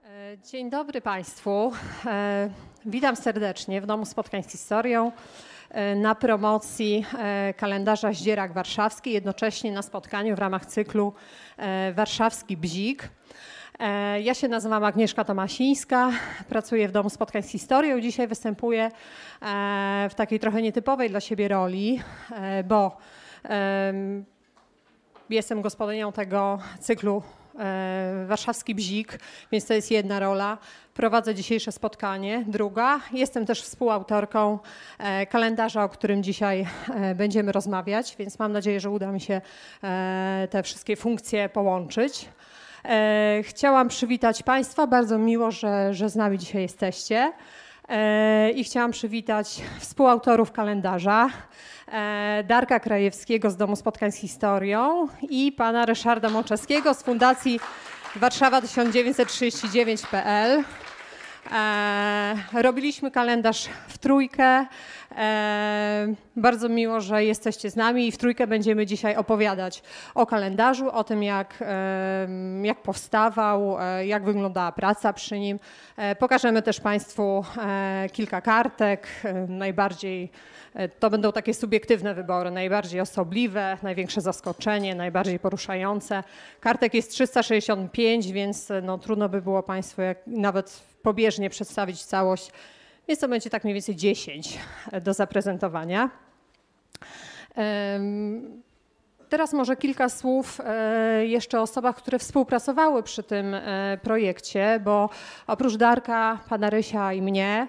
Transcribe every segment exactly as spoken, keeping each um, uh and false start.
Dzień dobry Państwu. Witam serdecznie w Domu Spotkań z Historią na promocji kalendarza Zdzierak Warszawski, jednocześnie na spotkaniu w ramach cyklu Warszawski Bzik. Ja się nazywam Agnieszka Tomasińska, pracuję w Domu Spotkań z Historią. Dzisiaj występuję w takiej trochę nietypowej dla siebie roli, bo jestem gospodynią tego cyklu Warszawski Bzik, więc to jest jedna rola. Prowadzę dzisiejsze spotkanie. Druga, jestem też współautorką kalendarza, o którym dzisiaj będziemy rozmawiać, więc mam nadzieję, że uda mi się te wszystkie funkcje połączyć. Chciałam przywitać Państwa, bardzo miło, że, że z nami dzisiaj jesteście. I chciałam przywitać współautorów kalendarza, Darka Krajewskiego z Domu Spotkań z Historią i pana Ryszarda Mączewskiego z Fundacji Warszawa tysiąc dziewięćset trzydzieści dziewięć kropka p l. Robiliśmy kalendarz w trójkę. Bardzo miło, że jesteście z nami i w trójkę będziemy dzisiaj opowiadać o kalendarzu, o tym jak, jak powstawał, jak wyglądała praca przy nim. Pokażemy też Państwu kilka kartek, najbardziej to będą takie subiektywne wybory, najbardziej osobliwe, największe zaskoczenie, najbardziej poruszające. Kartek jest trzysta sześćdziesiąt pięć, więc no, trudno by było Państwu jak nawet pobieżnie przedstawić całość, więc to będzie tak mniej więcej dziesięć do zaprezentowania. Teraz może kilka słów jeszcze o osobach, które współpracowały przy tym projekcie, bo oprócz Darka, pana Rysia i mnie,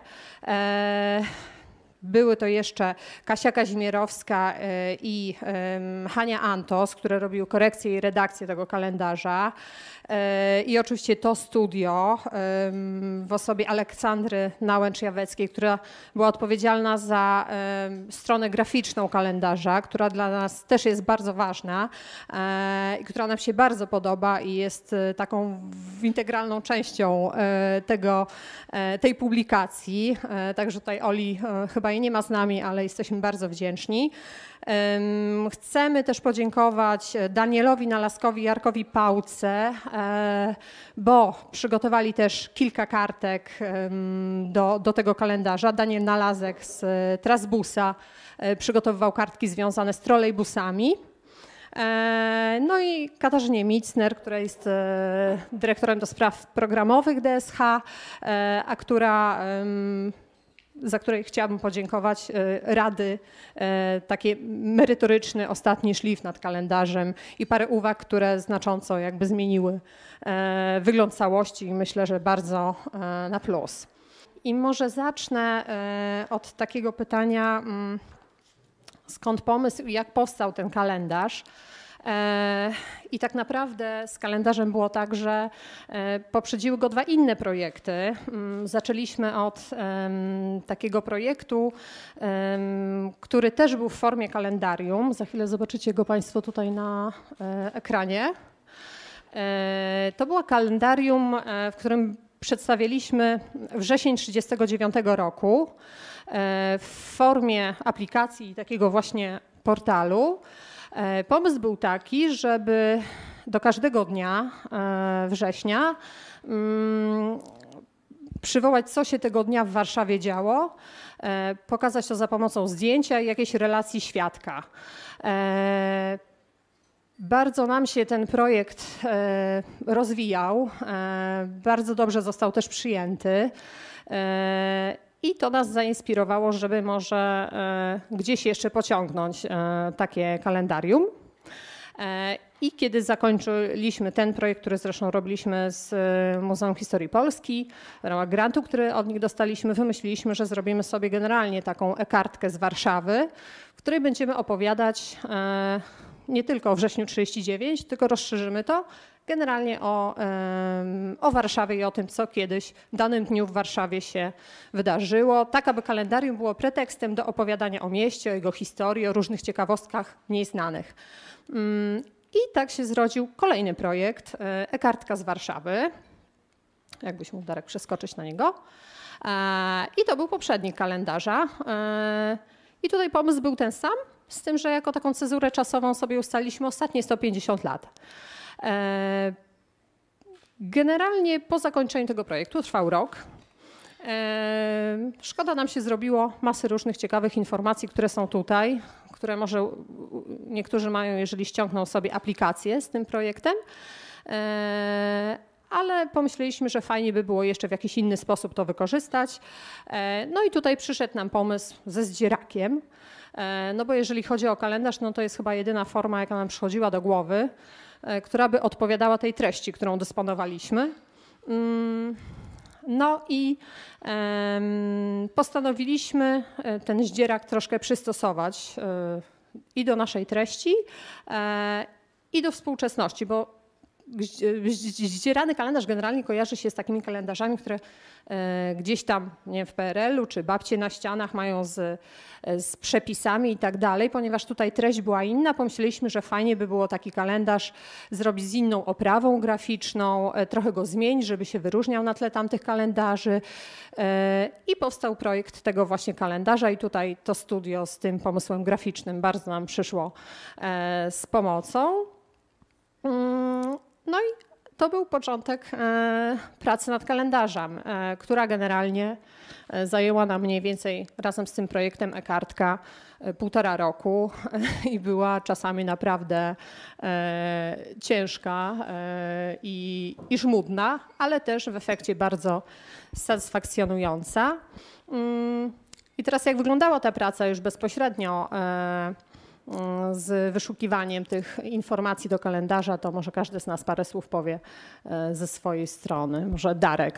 były to jeszcze Kasia Kazimierowska i Hania Antos, które robiły korekcję i redakcję tego kalendarza. I oczywiście to studio w osobie Aleksandry Nałęcz-Jaweckiej, która była odpowiedzialna za stronę graficzną kalendarza, która dla nas też jest bardzo ważna i która nam się bardzo podoba i jest taką integralną częścią tego, tej publikacji. Także tutaj Oli chyba jej nie ma z nami, ale jesteśmy bardzo wdzięczni. Chcemy też podziękować Danielowi Nalazkowi i Jarkowi Pałce, bo przygotowali też kilka kartek do, do tego kalendarza. Daniel Nalazek z Trasbusa przygotowywał kartki związane z trolejbusami. No i Katarzynie Micner, która jest dyrektorem do spraw programowych D S H, a która za której chciałabym podziękować, rady, takie merytoryczny, ostatni szlif nad kalendarzem i parę uwag, które znacząco jakby zmieniły wygląd całości i myślę, że bardzo na plus. I może zacznę od takiego pytania, skąd pomysł i jak powstał ten kalendarz. I tak naprawdę z kalendarzem było tak, że poprzedziły go dwa inne projekty. Zaczęliśmy od takiego projektu, który też był w formie kalendarium. Za chwilę zobaczycie go Państwo tutaj na ekranie. To było kalendarium, w którym przedstawiliśmy wrzesień trzydziestego dziewiątego roku w formie aplikacji i takiego właśnie portalu. Pomysł był taki, żeby do każdego dnia września przywołać, co się tego dnia w Warszawie działo, pokazać to za pomocą zdjęcia i jakiejś relacji świadka. Bardzo nam się ten projekt rozwijał, bardzo dobrze został też przyjęty. I to nas zainspirowało, żeby może e, gdzieś jeszcze pociągnąć e, takie kalendarium. E, I kiedy zakończyliśmy ten projekt, który zresztą robiliśmy z Muzeum Historii Polski, w ramach grantu, który od nich dostaliśmy, wymyśliliśmy, że zrobimy sobie generalnie taką e-kartkę z Warszawy, w której będziemy opowiadać e, nie tylko o wrześniu trzydziestym dziewiątym, tylko rozszerzymy to generalnie o, o Warszawie i o tym, co kiedyś w danym dniu w Warszawie się wydarzyło, tak aby kalendarium było pretekstem do opowiadania o mieście, o jego historii, o różnych ciekawostkach mniej znanych. I tak się zrodził kolejny projekt, e-kartka z Warszawy. Jakbyś mógł, Darek, przeskoczyć na niego. I to był poprzednik kalendarza. I tutaj pomysł był ten sam, z tym, że jako taką cezurę czasową sobie ustaliliśmy ostatnie sto pięćdziesiąt lat. Generalnie po zakończeniu tego projektu, trwał rok, szkoda nam się zrobiło masy różnych ciekawych informacji, które są tutaj, które może niektórzy mają, jeżeli ściągną sobie aplikację z tym projektem, ale pomyśleliśmy, że fajnie by było jeszcze w jakiś inny sposób to wykorzystać. No i tutaj przyszedł nam pomysł ze zdzierakiem, no bo jeżeli chodzi o kalendarz, no to jest chyba jedyna forma, jaka nam przychodziła do głowy, która by odpowiadała tej treści, którą dysponowaliśmy. No i postanowiliśmy ten zdzierak troszkę przystosować i do naszej treści, i do współczesności, bo zdzierany kalendarz generalnie kojarzy się z takimi kalendarzami, które gdzieś tam, nie wiem, w P R L-u czy babcie na ścianach mają z, z przepisami i tak dalej. Ponieważ tutaj treść była inna, pomyśleliśmy, że fajnie by było taki kalendarz zrobić z inną oprawą graficzną, trochę go zmienić, żeby się wyróżniał na tle tamtych kalendarzy. I powstał projekt tego właśnie kalendarza i tutaj to studio z tym pomysłem graficznym bardzo nam przyszło z pomocą. No i to był początek pracy nad kalendarzem, która generalnie zajęła nam mniej więcej razem z tym projektem e-kartka półtora roku i była czasami naprawdę ciężka i, i żmudna, ale też w efekcie bardzo satysfakcjonująca. I teraz jak wyglądała ta praca już bezpośrednio z wyszukiwaniem tych informacji do kalendarza, to może każdy z nas parę słów powie ze swojej strony. Może Darek.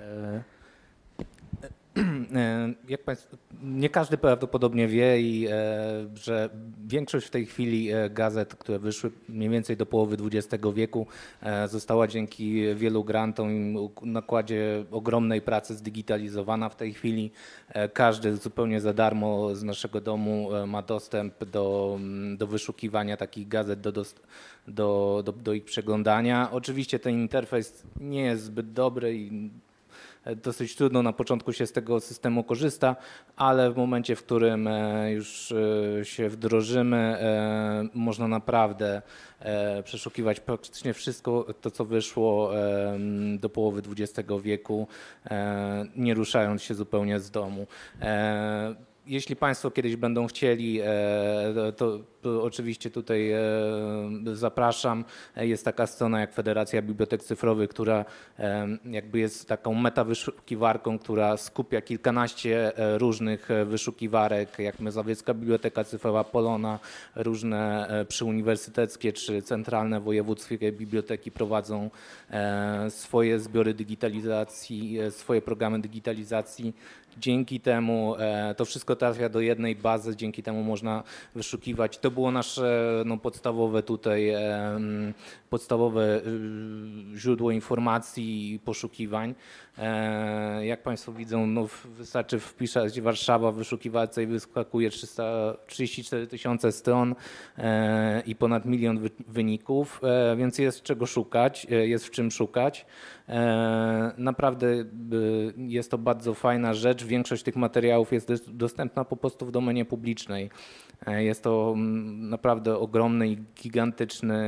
Jak państwo, nie każdy prawdopodobnie wie, i, że większość w tej chwili gazet, które wyszły mniej więcej do połowy dwudziestego wieku, została dzięki wielu grantom i nakładzie ogromnej pracy zdigitalizowana w tej chwili. Każdy zupełnie za darmo z naszego domu ma dostęp do, do wyszukiwania takich gazet, do, do, do, do ich przeglądania. Oczywiście ten interfejs nie jest zbyt dobry i dosyć trudno na początku się z tego systemu korzysta, ale w momencie, w którym już się wdrożymy, można naprawdę przeszukiwać praktycznie wszystko to, co wyszło do połowy dwudziestego wieku, nie ruszając się zupełnie z domu. Jeśli państwo kiedyś będą chcieli, to, to oczywiście tutaj zapraszam. Jest taka strona jak Federacja Bibliotek Cyfrowych, która jakby jest taką metawyszukiwarką, która skupia kilkanaście różnych wyszukiwarek, jak Mazowiecka Biblioteka Cyfrowa, Polona, różne przyuniwersyteckie czy centralne wojewódzkie biblioteki prowadzą swoje zbiory digitalizacji, swoje programy digitalizacji. Dzięki temu to wszystko trafia do jednej bazy, dzięki temu można wyszukiwać. To było nasze no, podstawowe tutaj, podstawowe źródło informacji i poszukiwań. Jak państwo widzą, no, wystarczy wpisać Warszawa w wyszukiwarce i wyskakuje trzysta trzydzieści cztery tysiące stron i ponad milion wyników, więc jest czego szukać, jest w czym szukać. Naprawdę jest to bardzo fajna rzecz. Większość tych materiałów jest dostępna po prostu w domenie publicznej. Jest to naprawdę ogromny i gigantyczny,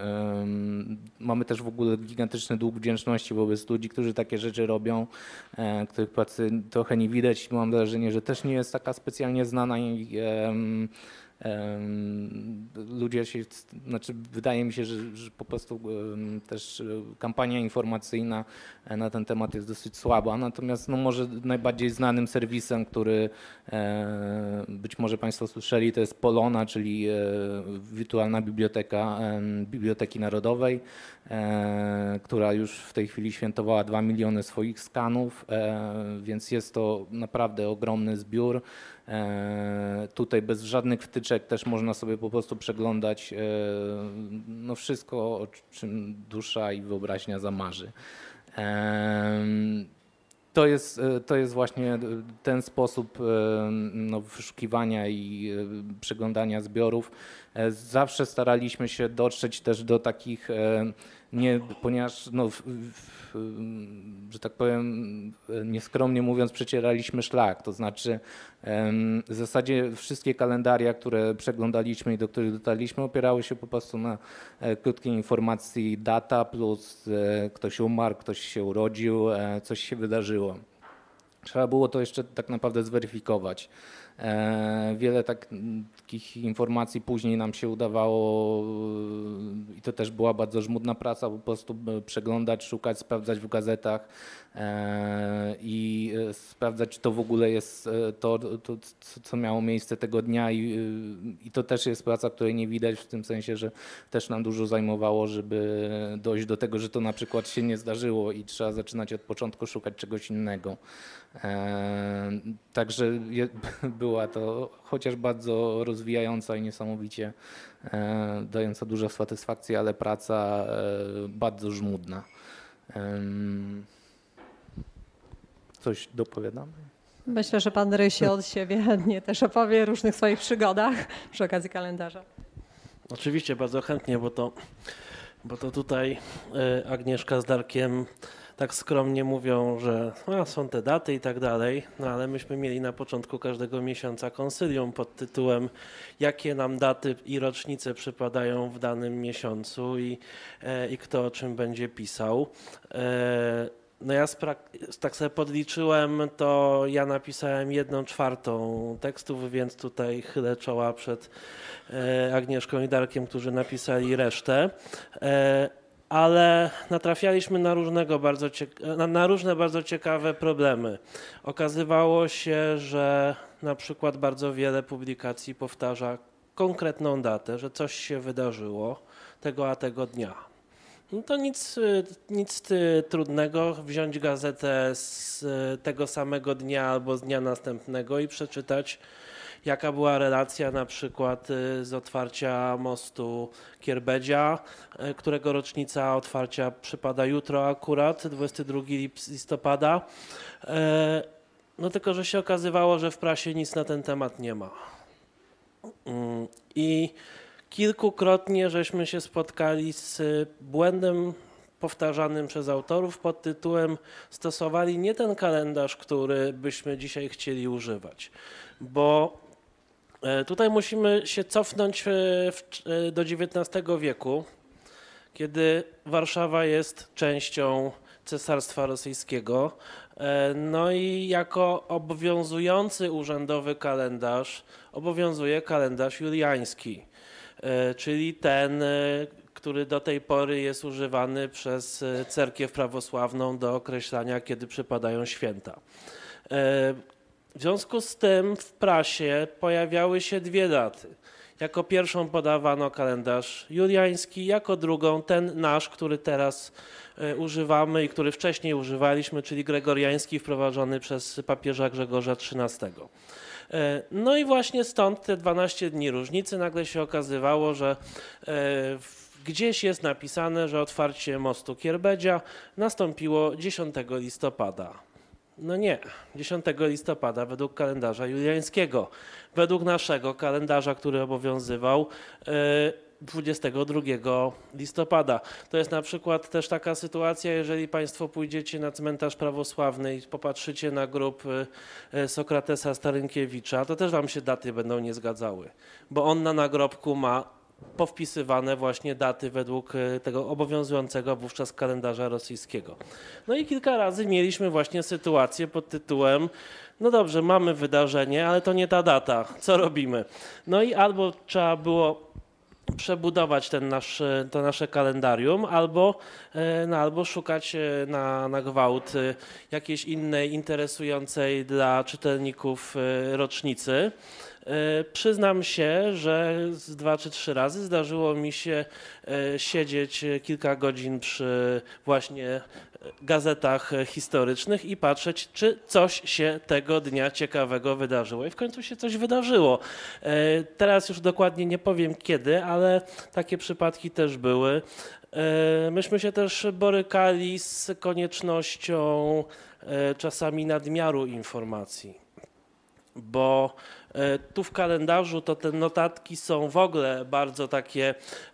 mamy też w ogóle gigantyczny dług wdzięczności wobec ludzi, którzy takie rzeczy robią, których pracy trochę nie widać. Mam wrażenie, że też nie jest taka specjalnie znana i ludzie się, znaczy wydaje mi się, że, że po prostu też kampania informacyjna na ten temat jest dosyć słaba, natomiast no może najbardziej znanym serwisem, który być może państwo słyszeli, to jest Polona, czyli wirtualna biblioteka Biblioteki Narodowej, która już w tej chwili świętowała dwa miliony swoich skanów, więc jest to naprawdę ogromny zbiór. Tutaj bez żadnych wtyczek też można sobie po prostu przeglądać no wszystko, o czym dusza i wyobraźnia zamarzy. To jest, to jest właśnie ten sposób no, wyszukiwania i przeglądania zbiorów. Zawsze staraliśmy się dotrzeć też do takich, nie, ponieważ, no, w, w, że tak powiem, nieskromnie mówiąc, przecieraliśmy szlak. To znaczy w zasadzie wszystkie kalendaria, które przeglądaliśmy i do których dotarliśmy, opierały się po prostu na krótkiej informacji data plus ktoś umarł, ktoś się urodził, coś się wydarzyło. Trzeba było to jeszcze tak naprawdę zweryfikować. Wiele tak, takich informacji później nam się udawało i to też była bardzo żmudna praca, po prostu przeglądać, szukać, sprawdzać w gazetach i sprawdzać, czy to w ogóle jest to, to co miało miejsce tego dnia i, i to też jest praca, której nie widać, w tym sensie, że też nam dużo zajmowało, żeby dojść do tego, że to na przykład się nie zdarzyło i trzeba zaczynać od początku szukać czegoś innego. Także je, była to chociaż bardzo rozwijająca i niesamowicie e, dająca dużo satysfakcji, ale praca e, bardzo żmudna. E, coś dopowiadamy? Myślę, że pan Rysie od siebie chętnie też opowie o różnych swoich przygodach przy okazji kalendarza. Oczywiście, bardzo chętnie, bo to, bo to tutaj Agnieszka z Darkiem tak skromnie mówią, że a, są te daty i tak dalej, no ale myśmy mieli na początku każdego miesiąca konsylium pod tytułem jakie nam daty i rocznice przypadają w danym miesiącu i, e, i kto o czym będzie pisał. E, no ja tak sobie podliczyłem, to ja napisałem jedną czwartą tekstów, więc tutaj chylę czoła przed e, Agnieszką i Darkiem, którzy napisali resztę. E, ale natrafialiśmy na, różnego bardzo na, na różne bardzo ciekawe problemy. Okazywało się, że na przykład bardzo wiele publikacji powtarza konkretną datę, że coś się wydarzyło tego a tego dnia. No to nic, nic trudnego wziąć gazetę z tego samego dnia albo z dnia następnego i przeczytać, jaka była relacja na przykład z otwarcia mostu Kierbedzia, którego rocznica otwarcia przypada jutro akurat, dwudziestego drugiego listopada. No tylko, że się okazywało, że w prasie nic na ten temat nie ma. I kilkukrotnie żeśmy się spotkali z błędem powtarzanym przez autorów pod tytułem stosowali nie ten kalendarz, który byśmy dzisiaj chcieli używać, bo tutaj musimy się cofnąć w, do dziewiętnastego wieku, kiedy Warszawa jest częścią Cesarstwa Rosyjskiego. No i jako obowiązujący urzędowy kalendarz obowiązuje kalendarz juliański, czyli ten, który do tej pory jest używany przez cerkiew prawosławną do określania, kiedy przypadają święta. W związku z tym w prasie pojawiały się dwie daty. Jako pierwszą podawano kalendarz juliański, jako drugą ten nasz, który teraz używamy i który wcześniej używaliśmy, czyli gregoriański wprowadzony przez papieża Grzegorza trzynastego. No i właśnie stąd te dwanaście dni różnicy. Nagle się okazywało, że gdzieś jest napisane, że otwarcie mostu Kierbedzia nastąpiło dziesiątego listopada. No nie, dziesiątego listopada według kalendarza juliańskiego. Według naszego kalendarza, który obowiązywał dwudziestego drugiego listopada. To jest na przykład też taka sytuacja, jeżeli Państwo pójdziecie na cmentarz prawosławny i popatrzycie na grób Sokratesa Starynkiewicza, to też Wam się daty będą nie zgadzały, bo on na nagrobku ma powpisywane właśnie daty według tego obowiązującego wówczas kalendarza rosyjskiego. No i kilka razy mieliśmy właśnie sytuację pod tytułem no dobrze, mamy wydarzenie, ale to nie ta data, co robimy? No i albo trzeba było przebudować ten nasz, to nasze kalendarium, albo, no, albo szukać na, na gwałt jakiejś innej interesującej dla czytelników rocznicy. Przyznam się, że z dwa czy trzy razy zdarzyło mi się siedzieć kilka godzin przy właśnie gazetach historycznych i patrzeć, czy coś się tego dnia ciekawego wydarzyło. I w końcu się coś wydarzyło. Teraz już dokładnie nie powiem kiedy, ale takie przypadki też były. Myśmy się też borykali z koniecznością czasami nadmiaru informacji, bo Tu w kalendarzu to te notatki są w ogóle bardzo takie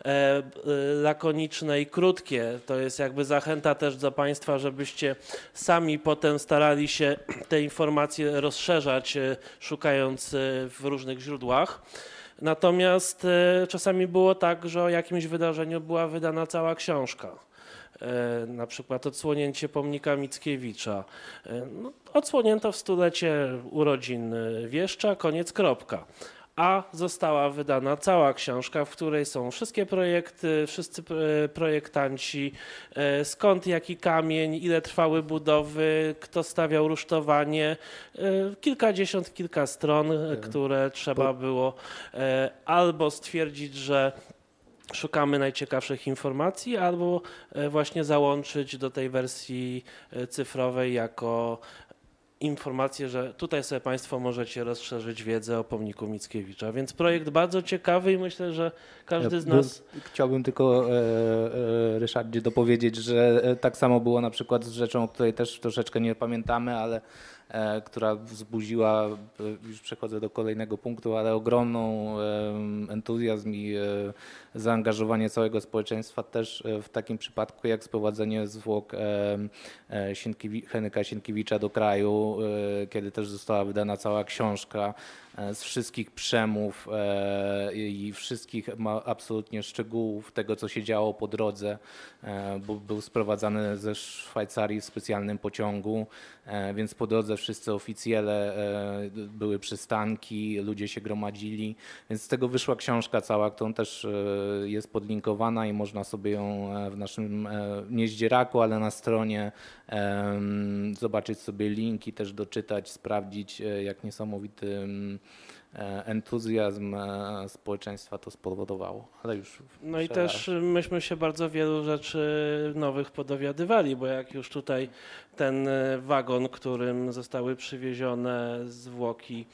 lakoniczne i krótkie. To jest jakby zachęta też do Państwa, żebyście sami potem starali się te informacje rozszerzać, szukając w różnych źródłach. Natomiast czasami było tak, że o jakimś wydarzeniu była wydana cała książka. Na przykład odsłonięcie pomnika Mickiewicza. No, odsłonięto w stulecie urodzin wieszcza, koniec, kropka. A została wydana cała książka, w której są wszystkie projekty, wszyscy projektanci, skąd jaki kamień, ile trwały budowy, kto stawiał rusztowanie, kilkadziesiąt, kilka stron, które trzeba było albo stwierdzić, że szukamy najciekawszych informacji, albo właśnie załączyć do tej wersji cyfrowej jako informację, że tutaj sobie Państwo możecie rozszerzyć wiedzę o pomniku Mickiewicza. Więc projekt bardzo ciekawy i myślę, że każdy z nas... Chciałbym tylko, e, e, Ryszardzie, dopowiedzieć, że tak samo było na przykład z rzeczą, o której też troszeczkę nie pamiętamy, ale e, która wzbudziła, już przechodzę do kolejnego punktu, ale ogromną e, entuzjazm i e, zaangażowanie całego społeczeństwa też w takim przypadku jak sprowadzenie zwłok e, e, Sienkiewicza, Henryka Sienkiewicza do kraju, e, kiedy też została wydana cała książka z wszystkich przemów i wszystkich absolutnie szczegółów tego, co się działo po drodze, bo był sprowadzany ze Szwajcarii w specjalnym pociągu, więc po drodze wszyscy oficjele, były przystanki, ludzie się gromadzili, więc z tego wyszła książka cała, którą też jest podlinkowana i można sobie ją w naszym nie zdzieraku, ale na stronie zobaczyć sobie linki, też doczytać, sprawdzić, jak niesamowity entuzjazm społeczeństwa to spowodowało. Ale już no i też myśmy się bardzo wielu rzeczy nowych podowiadywali, bo jak już tutaj ten wagon, którym zostały przywiezione zwłoki,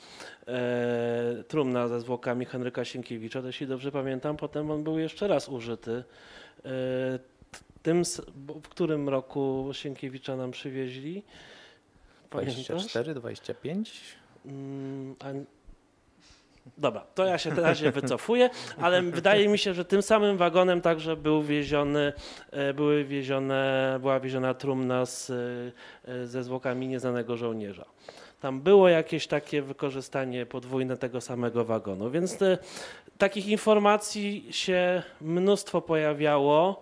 e, trumna ze zwłokami Henryka Sienkiewicza, to jeśli dobrze pamiętam, potem on był jeszcze raz użyty. E, tym, w którym roku Sienkiewicza nam przywieźli? Pamiętasz? dwadzieścia cztery, dwadzieścia pięć? Mm, a... Dobra, to ja się teraz się wycofuję, ale wydaje mi się, że tym samym wagonem także był wieziony, były wiezione, była wieziona trumna z, ze zwłokami nieznanego żołnierza. Tam było jakieś takie wykorzystanie podwójne tego samego wagonu, więc te, takich informacji się mnóstwo pojawiało.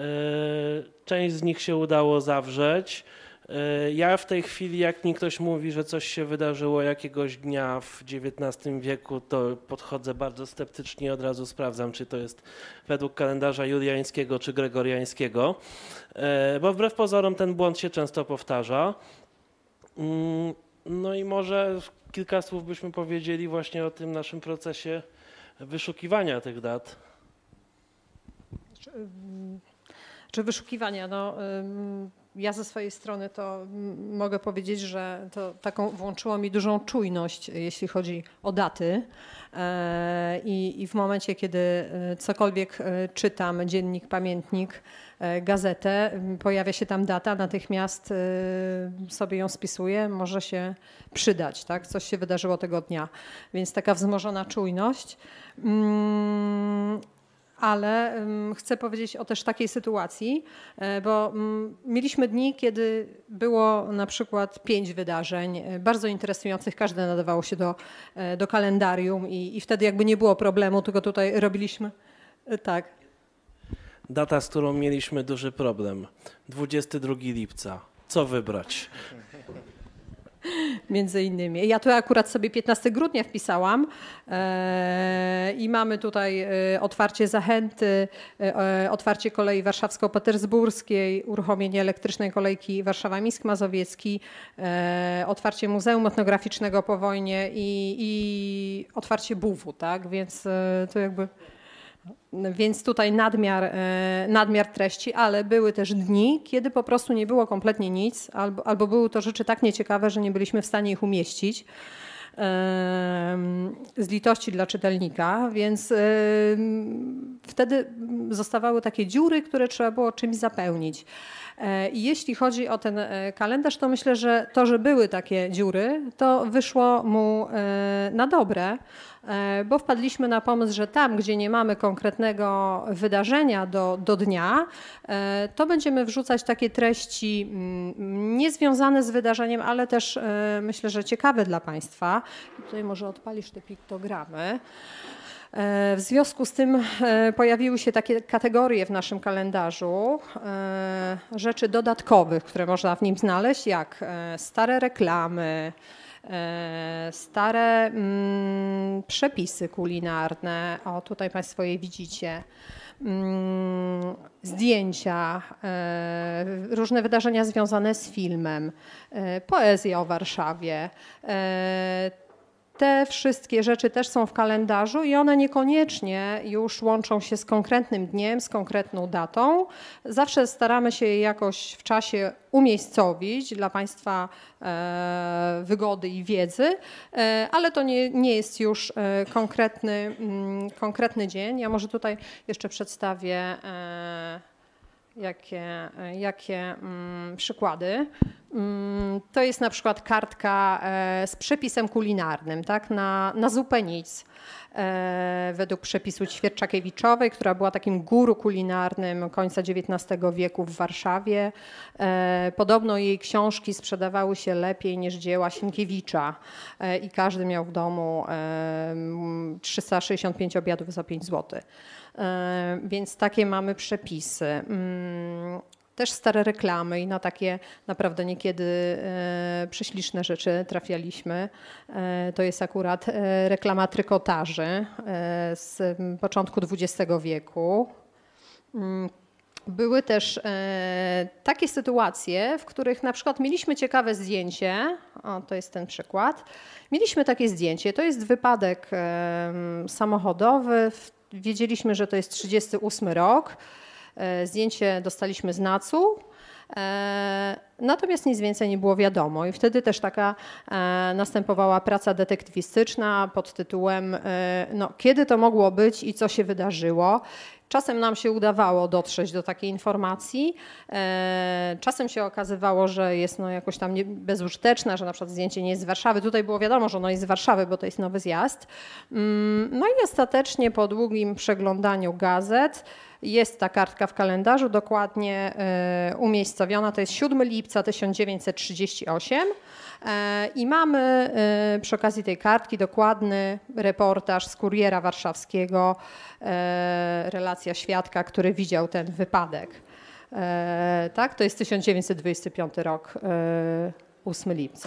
Część z nich się udało zawrzeć. Ja w tej chwili, jak mi ktoś mówi, że coś się wydarzyło jakiegoś dnia w dziewiętnastym wieku, to podchodzę bardzo sceptycznie, od razu sprawdzam, czy to jest według kalendarza juliańskiego czy gregoriańskiego, bo wbrew pozorom ten błąd się często powtarza. No i może kilka słów byśmy powiedzieli właśnie o tym naszym procesie wyszukiwania tych dat. Czy, czy wyszukiwania? No, ja ze swojej strony to mogę powiedzieć, że to taką włączyło mi dużą czujność, jeśli chodzi o daty. I, i w momencie, kiedy cokolwiek czytam, dziennik, pamiętnik, gazetę, pojawia się tam data, natychmiast sobie ją spisuję, może się przydać, tak? Coś się wydarzyło tego dnia. Więc taka wzmożona czujność. Ale chcę powiedzieć o też takiej sytuacji, bo mieliśmy dni, kiedy było na przykład pięć wydarzeń bardzo interesujących, każde nadawało się do, do kalendarium i, i wtedy jakby nie było problemu, tylko tutaj robiliśmy tak. Data, z którą mieliśmy duży problem. dwudziestego drugiego lipca. Co wybrać? Między innymi. Ja tu akurat sobie piętnastego grudnia wpisałam e, i mamy tutaj e, otwarcie zachęty, e, otwarcie kolei warszawsko-petersburskiej, uruchomienie elektrycznej kolejki Warszawa-Mińsk Mazowiecki, e, otwarcie Muzeum Etnograficznego po wojnie i, i otwarcie B U W-u, tak? Więc e, to jakby... Więc tutaj nadmiar, nadmiar treści, ale były też dni, kiedy po prostu nie było kompletnie nic, albo, albo były to rzeczy tak nieciekawe, że nie byliśmy w stanie ich umieścić z litości dla czytelnika, więc wtedy zostawały takie dziury, które trzeba było czymś zapełnić. I jeśli chodzi o ten kalendarz, to myślę, że to, że były takie dziury, to wyszło mu na dobre, bo wpadliśmy na pomysł, że tam, gdzie nie mamy konkretnego wydarzenia do, do dnia, to będziemy wrzucać takie treści niezwiązane z wydarzeniem, ale też myślę, że ciekawe dla Państwa. Tutaj może odpalisz te piktogramy. W związku z tym pojawiły się takie kategorie w naszym kalendarzu rzeczy dodatkowych, które można w nim znaleźć, jak stare reklamy, stare mm, przepisy kulinarne, o tutaj Państwo je widzicie, mm, zdjęcia, e, różne wydarzenia związane z filmem, e, poezja o Warszawie. E, Te wszystkie rzeczy też są w kalendarzu i one niekoniecznie już łączą się z konkretnym dniem, z konkretną datą. Zawsze staramy się je jakoś w czasie umiejscowić dla Państwa e, wygody i wiedzy, e, ale to nie, nie jest już e, konkretny, mm, konkretny dzień. Ja może tutaj jeszcze przedstawię e, jakie, jakie mm, przykłady. To jest na przykład kartka z przepisem kulinarnym, tak, na, na zupę nic, według przepisu Ćwierczakiewiczowej, która była takim guru kulinarnym końca dziewiętnastego wieku w Warszawie. Podobno jej książki sprzedawały się lepiej niż dzieła Sienkiewicza i każdy miał w domu trzysta sześćdziesiąt pięć obiadów za pięć złotych. Więc takie mamy przepisy. Też stare reklamy i na takie naprawdę niekiedy e, prześliczne rzeczy trafialiśmy. E, to jest akurat e, reklama trykotaży e, z początku dwudziestego wieku. Mm. Były też e, takie sytuacje, w których na przykład mieliśmy ciekawe zdjęcie, o, to jest ten przykład, mieliśmy takie zdjęcie, to jest wypadek e, samochodowy, wiedzieliśmy, że to jest trzydziesty ósmy rok, zdjęcie dostaliśmy z nacu, natomiast nic więcej nie było wiadomo i wtedy też taka następowała praca detektywistyczna pod tytułem no, kiedy to mogło być i co się wydarzyło. Czasem nam się udawało dotrzeć do takiej informacji, czasem się okazywało, że jest no jakoś tam bezużyteczna, że na przykład zdjęcie nie jest z Warszawy. Tutaj było wiadomo, że ono jest z Warszawy, bo to jest Nowy Zjazd. No i ostatecznie po długim przeglądaniu gazet jest ta kartka w kalendarzu dokładnie umiejscowiona. To jest siódmego lipca tysiąc dziewięćset trzydziestego ósmego i mamy przy okazji tej kartki dokładny reportaż z Kuriera Warszawskiego, relacja świadka, który widział ten wypadek. Tak, to jest tysiąc dziewięćset dwudziesty piąty rok, ósmego lipca.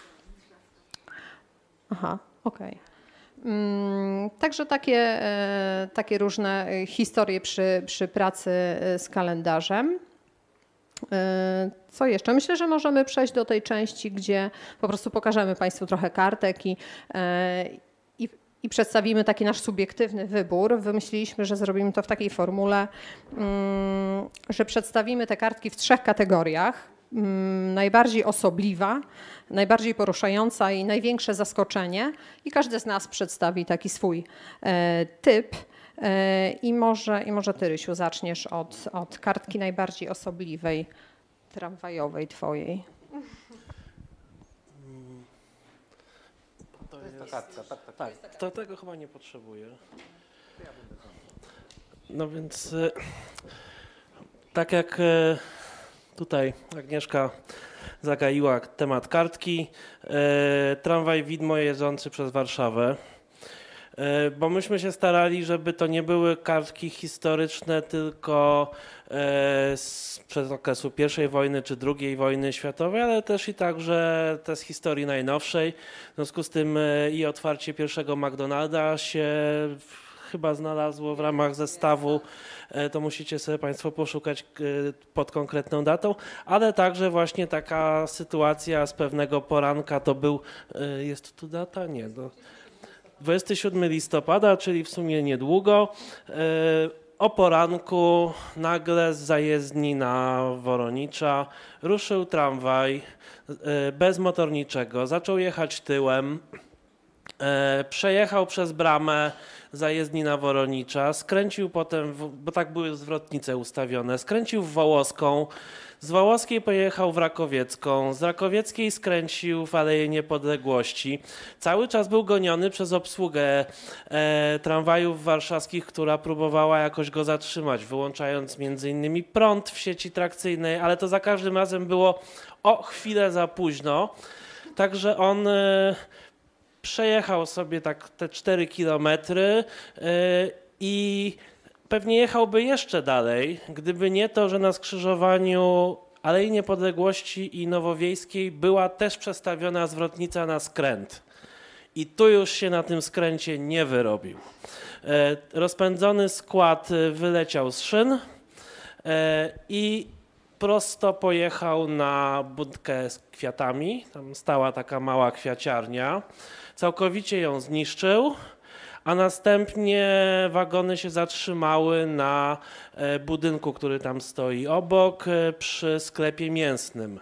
Aha, okej. Okay. Także takie, takie różne historie przy, przy pracy z kalendarzem. Co jeszcze? Myślę, że możemy przejść do tej części, gdzie po prostu pokażemy Państwu trochę kartek i, i, i przedstawimy taki nasz subiektywny wybór. Wymyśliliśmy, że zrobimy to w takiej formule, że przedstawimy te kartki w trzech kategoriach. Najbardziej osobliwa, najbardziej poruszająca i największe zaskoczenie i każdy z nas przedstawi taki swój e, typ e, i, może, i może Ty, Rysiu, zaczniesz od, od kartki najbardziej osobliwej, tramwajowej twojej. To jest kartka, tak, tak, tak. To tego chyba nie potrzebuję. No więc tak jak tutaj Agnieszka zagaiła temat kartki, e, tramwaj widmo jedzący przez Warszawę, e, bo myśmy się starali, żeby to nie były kartki historyczne tylko e, z, przez okresu pierwszej wojny czy drugiej wojny światowej, ale też i także te z historii najnowszej. W związku z tym e, i otwarcie pierwszego McDonalda się chyba znalazło w ramach zestawu, to musicie sobie Państwo poszukać pod konkretną datą, ale także właśnie taka sytuacja z pewnego poranka to był, jest tu data? Nie, no, dwudziestego siódmego listopada, czyli w sumie niedługo. O poranku nagle z zajezdni na Woronicza ruszył tramwaj bez motorniczego, zaczął jechać tyłem. E, przejechał przez bramę zajezdni na Woronicza, skręcił potem, w, bo tak były zwrotnice ustawione, skręcił w Wołoską, z Wołoskiej pojechał w Rakowiecką, z Rakowieckiej skręcił w Aleję Niepodległości. Cały czas był goniony przez obsługę e, tramwajów warszawskich, która próbowała jakoś go zatrzymać, wyłączając między innymi prąd w sieci trakcyjnej, ale to za każdym razem było o chwilę za późno. Także on e, przejechał sobie tak te cztery kilometry e, i pewnie jechałby jeszcze dalej, gdyby nie to, że na skrzyżowaniu Alei Niepodległości i Nowowiejskiej była też przestawiona zwrotnica na skręt. I tu już się na tym skręcie nie wyrobił. E, rozpędzony skład wyleciał z szyn e, i prosto pojechał na budkę z kwiatami. Tam stała taka mała kwiaciarnia. Całkowicie ją zniszczył, a następnie wagony się zatrzymały na budynku, który tam stoi obok, przy sklepie mięsnym.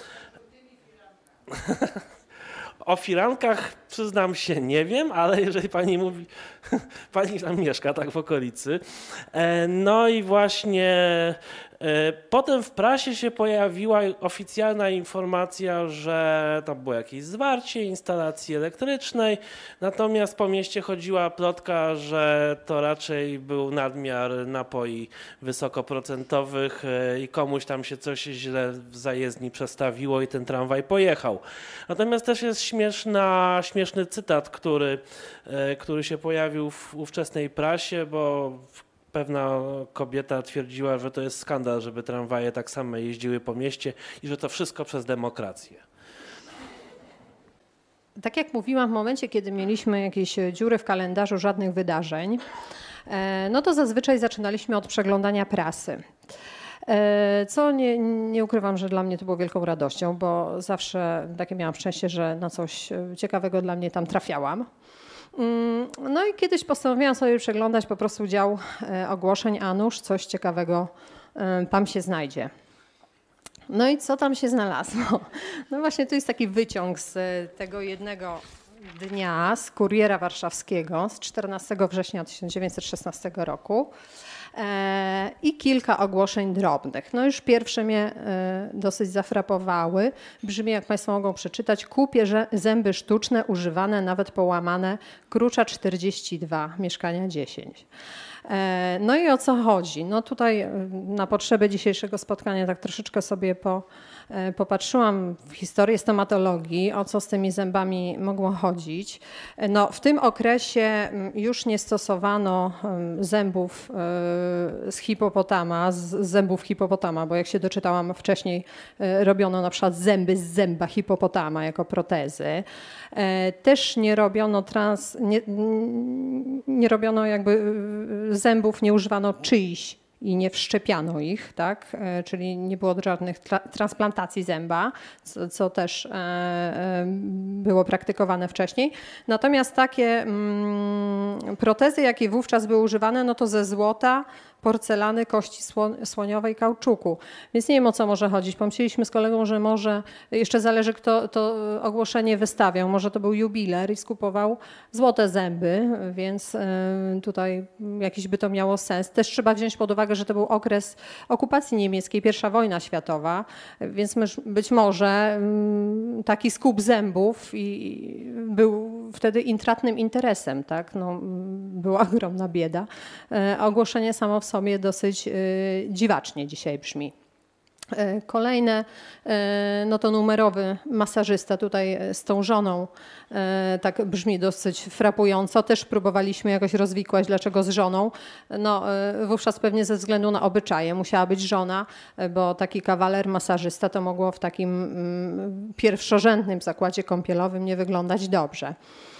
O firankach przyznam się nie wiem, ale jeżeli pani mówi, pani tam mieszka tak w okolicy. No i właśnie potem w prasie się pojawiła oficjalna informacja, że tam było jakieś zwarcie instalacji elektrycznej, natomiast po mieście chodziła plotka, że to raczej był nadmiar napoi wysokoprocentowych i komuś tam się coś źle w zajezdni przestawiło i ten tramwaj pojechał. Natomiast też jest śmieszna, śmieszny cytat, który, który się pojawił w ówczesnej prasie, bo pewna kobieta twierdziła, że to jest skandal, żeby tramwaje tak samo jeździły po mieście i że to wszystko przez demokrację. Tak jak mówiłam, w momencie, kiedy mieliśmy jakieś dziury w kalendarzu, żadnych wydarzeń, no to zazwyczaj zaczynaliśmy od przeglądania prasy. Co nie, nie ukrywam, że dla mnie to było wielką radością, bo zawsze takie miałam szczęście, że na coś ciekawego dla mnie tam trafiałam. No i kiedyś postanowiłam sobie przeglądać po prostu dział ogłoszeń, a nuż coś ciekawego tam się znajdzie. No i co tam się znalazło? No właśnie tu jest taki wyciąg z tego jednego dnia z Kuriera Warszawskiego z czternastego września tysiąc dziewięćset szesnastego roku i kilka ogłoszeń drobnych. No już pierwsze mnie dosyć zafrapowały. Brzmi, jak Państwo mogą przeczytać, kupię zęby sztuczne, używane, nawet połamane, Krucza czterdzieści dwa, mieszkania dziesięć. No i o co chodzi? No tutaj na potrzeby dzisiejszego spotkania tak troszeczkę sobie po, popatrzyłam w historię stomatologii, o co z tymi zębami mogło chodzić. No, w tym okresie już nie stosowano zębów z hipopotama, z zębów hipopotama, bo jak się doczytałam wcześniej, robiono na przykład zęby z zęba hipopotama jako protezy. Też nie robiono trans, nie, nie robiono jakby zębów, nie używano czyichś i nie wszczepiano ich, tak? Czyli nie było żadnych tra- transplantacji zęba, co, co też e, e, było praktykowane wcześniej. Natomiast takie mm, protezy, jakie wówczas były używane, no to ze złota, porcelany, kości słoniowej, kauczuku. Więc nie wiem, o co może chodzić. Pomyśleliśmy z kolegą, że może, jeszcze zależy, kto to ogłoszenie wystawiał. Może to był jubiler i skupował złote zęby, więc tutaj jakiś by to miało sens. Też trzeba wziąć pod uwagę, że to był okres okupacji niemieckiej, pierwsza wojna światowa, więc być może taki skup zębów i był wtedy intratnym interesem, tak? No, była ogromna bieda. Ogłoszenie samo w sobie dosyć dziwacznie dzisiaj brzmi. Kolejne, no to numerowy masażysta tutaj z tą żoną, tak brzmi dosyć frapująco. Też próbowaliśmy jakoś rozwikłać, dlaczego z żoną. No wówczas pewnie ze względu na obyczaje musiała być żona, bo taki kawaler masażysta to mogło w takim pierwszorzędnym zakładzie kąpielowym nie wyglądać dobrze.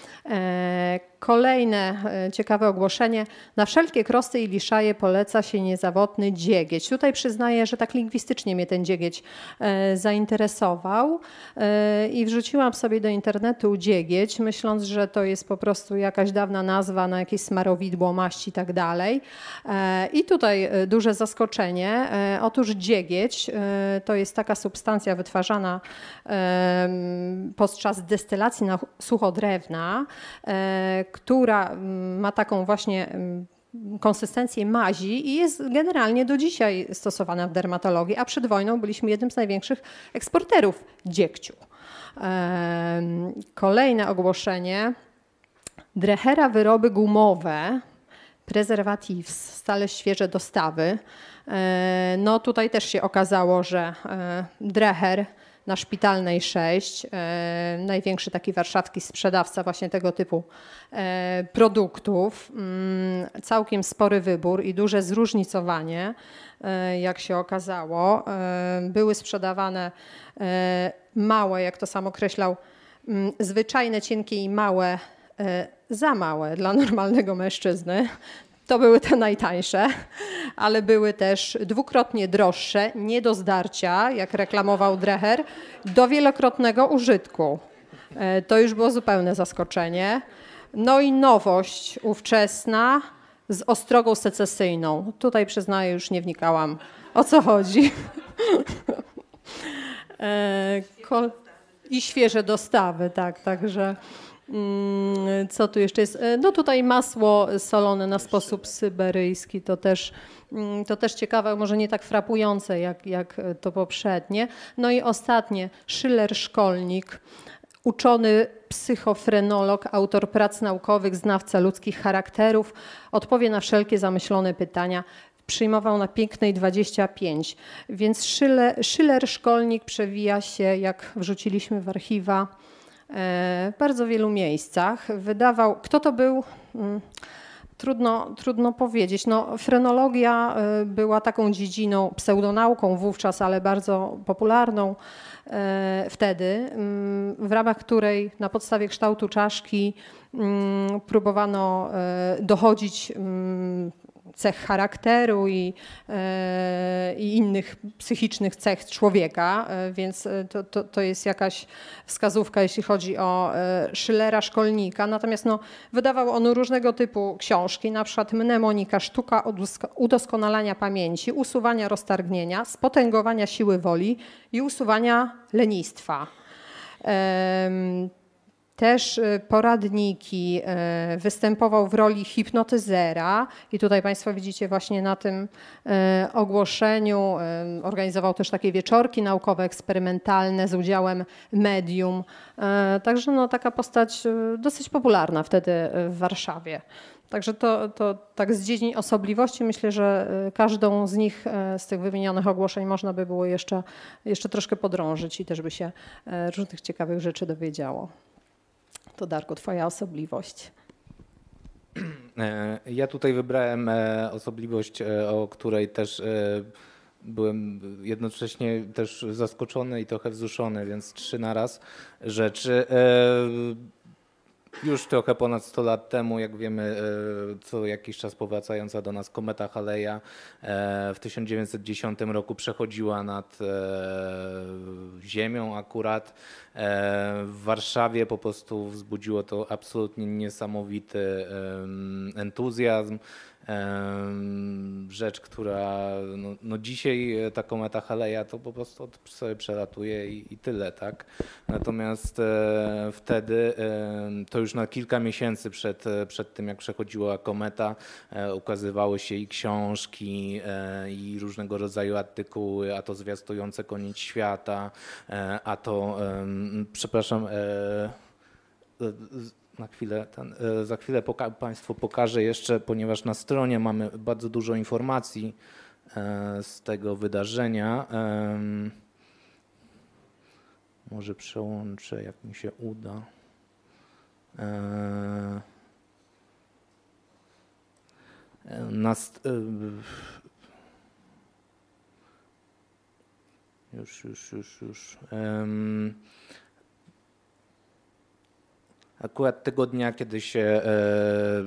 Kolejne ciekawe ogłoszenie. Na wszelkie krosty i liszaje poleca się niezawodny dziegieć. Tutaj przyznaję, że tak lingwistycznie mnie ten dziegieć zainteresował i wrzuciłam sobie do internetu dziegieć, myśląc, że to jest po prostu jakaś dawna nazwa na jakieś smarowidło, maść i tak dalej. I tutaj duże zaskoczenie. Otóż dziegieć to jest taka substancja wytwarzana podczas destylacji na sucho drewna, która ma taką właśnie konsystencję mazi i jest generalnie do dzisiaj stosowana w dermatologii, a przed wojną byliśmy jednym z największych eksporterów dziegciu. Kolejne ogłoszenie. Drehera wyroby gumowe, preservatives, stale świeże dostawy. No tutaj też się okazało, że Dreher na Szpitalnej sześć, największy taki warszawski sprzedawca właśnie tego typu produktów, całkiem spory wybór i duże zróżnicowanie, jak się okazało. Były sprzedawane małe, jak to sam określał, zwyczajne, cienkie i małe, za małe dla normalnego mężczyzny. To były te najtańsze, ale były też dwukrotnie droższe, nie do zdarcia, jak reklamował Dreher, do wielokrotnego użytku. To już było zupełne zaskoczenie. No i nowość ówczesna z ostrogą secesyjną. Tutaj przyznaję, już nie wnikałam, o co chodzi. I świeże dostawy, tak, także... Co tu jeszcze jest? No tutaj masło solone na sposób syberyjski, to też, to też ciekawe, może nie tak frapujące jak, jak to poprzednie. No i ostatnie, Schiller-Szkolnik, uczony psychofrenolog, autor prac naukowych, znawca ludzkich charakterów, odpowie na wszelkie zamyślone pytania. Przyjmował na Pięknej dwadzieścia pięć, więc Schiller-Szkolnik przewija się, jak wrzuciliśmy w archiwa, w bardzo wielu miejscach. Wydawał, kto to był? Trudno, trudno powiedzieć. No, frenologia była taką dziedziną, pseudonauką wówczas, ale bardzo popularną wtedy, w ramach której na podstawie kształtu czaszki próbowano dochodzić cech charakteru i, i innych psychicznych cech człowieka, więc to, to, to jest jakaś wskazówka, jeśli chodzi o Schillera Szkolnika. Natomiast no, wydawał on różnego typu książki, na przykład Mnemonika, sztuka udoskonalania pamięci, usuwania roztargnienia, spotęgowania siły woli i usuwania lenistwa. Też poradniki, występował w roli hipnotyzera i tutaj Państwo widzicie właśnie na tym ogłoszeniu, organizował też takie wieczorki naukowe, eksperymentalne z udziałem medium. Także no, taka postać dosyć popularna wtedy w Warszawie. Także to, to tak z dziedzin osobliwości myślę, że każdą z nich, z tych wymienionych ogłoszeń można by było jeszcze, jeszcze troszkę podrążyć i też by się różnych ciekawych rzeczy dowiedziało. To Darku, twoja osobliwość. Ja tutaj wybrałem osobliwość, o której też byłem jednocześnie też zaskoczony i trochę wzruszony, więc trzy naraz rzeczy. Już trochę ponad sto lat temu, jak wiemy, co jakiś czas powracająca do nas kometa Haleja w tysiąc dziewięćset dziesiątym roku przechodziła nad Ziemią akurat. W Warszawie po prostu wzbudziło to absolutnie niesamowity entuzjazm. Rzecz, która no, no dzisiaj ta kometa Haleja to po prostu sobie przelatuje i, i tyle, tak? Natomiast e, wtedy e, to już na kilka miesięcy przed, przed tym, jak przechodziła kometa, e, ukazywały się i książki, e, i różnego rodzaju artykuły, a to zwiastujące koniec świata, e, a to, e, przepraszam, e, Na chwilę, ten, za chwilę poka- Państwu pokażę jeszcze, ponieważ na stronie mamy bardzo dużo informacji z tego wydarzenia. Może przełączę, jak mi się uda. Na st- już, już, już, już. Akurat tego dnia, kiedy się e,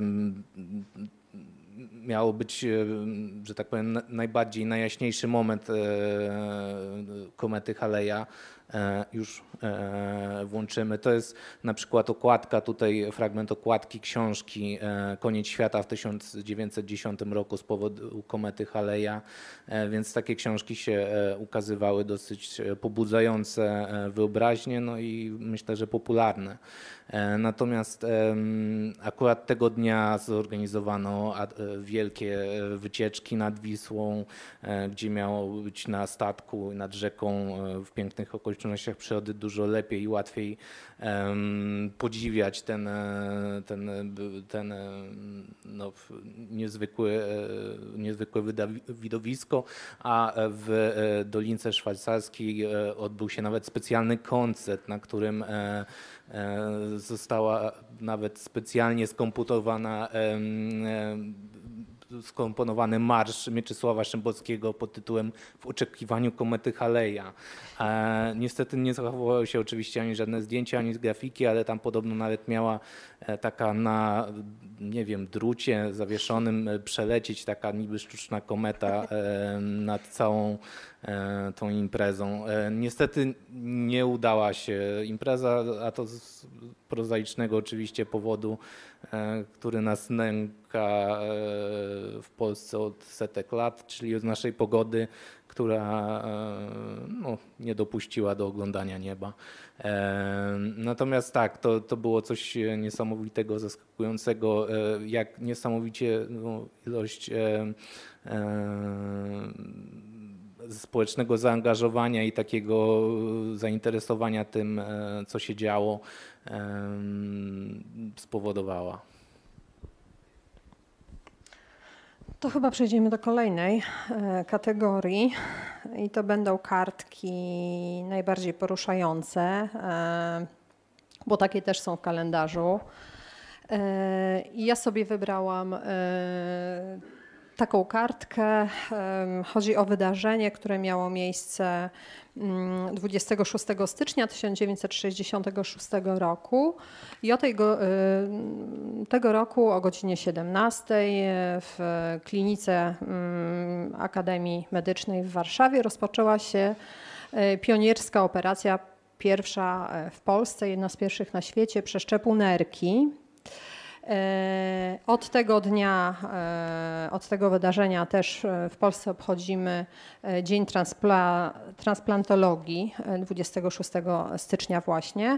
miało być, że tak powiem, najbardziej, najjaśniejszy moment e, komety Haleja, już włączymy. To jest na przykład okładka, tutaj fragment okładki książki Koniec świata w tysiąc dziewięćset dziesiątym roku z powodu komety Haleja, więc takie książki się ukazywały dosyć pobudzające wyobraźnię, no i myślę, że popularne. Natomiast akurat tego dnia zorganizowano wielkie wycieczki nad Wisłą, gdzie miało być na statku nad rzeką w pięknych okolicznościach przyrody dużo lepiej i łatwiej podziwiać ten, ten, ten no, niezwykły, niezwykłe widowisko, a w Dolince Szwajcarskiej odbył się nawet specjalny koncert, na którym została nawet specjalnie skomputowana skomponowany marsz Mieczysława Szymborskiego pod tytułem W oczekiwaniu komety Haleja. E, niestety nie zachowało się oczywiście ani żadne zdjęcia, ani grafiki, ale tam podobno nawet miała taka na, nie wiem, drucie zawieszonym przelecieć taka niby sztuczna kometa e, nad całą e, tą imprezą. E, niestety nie udała się impreza, a to z prozaicznego oczywiście powodu, e, który nas nęka e, w Polsce od setek lat, czyli od naszej pogody, która no, nie dopuściła do oglądania nieba. Natomiast tak, to, to było coś niesamowitego, zaskakującego, jak niesamowicie no, ilość społecznego zaangażowania i takiego zainteresowania tym, co się działo, spowodowała. To chyba przejdziemy do kolejnej kategorii i to będą kartki najbardziej poruszające, bo takie też są w kalendarzu. I ja sobie wybrałam taką kartkę. Chodzi o wydarzenie, które miało miejsce dwudziestego szóstego stycznia tysiąc dziewięćset sześćdziesiątego szóstego roku i o tego, tego roku o godzinie siedemnastej w klinice Akademii Medycznej w Warszawie rozpoczęła się pionierska operacja, pierwsza w Polsce, jedna z pierwszych na świecie, przeszczepu nerki. Od tego dnia, od tego wydarzenia też w Polsce obchodzimy Dzień Transpla- Transplantologii dwudziestego szóstego stycznia właśnie.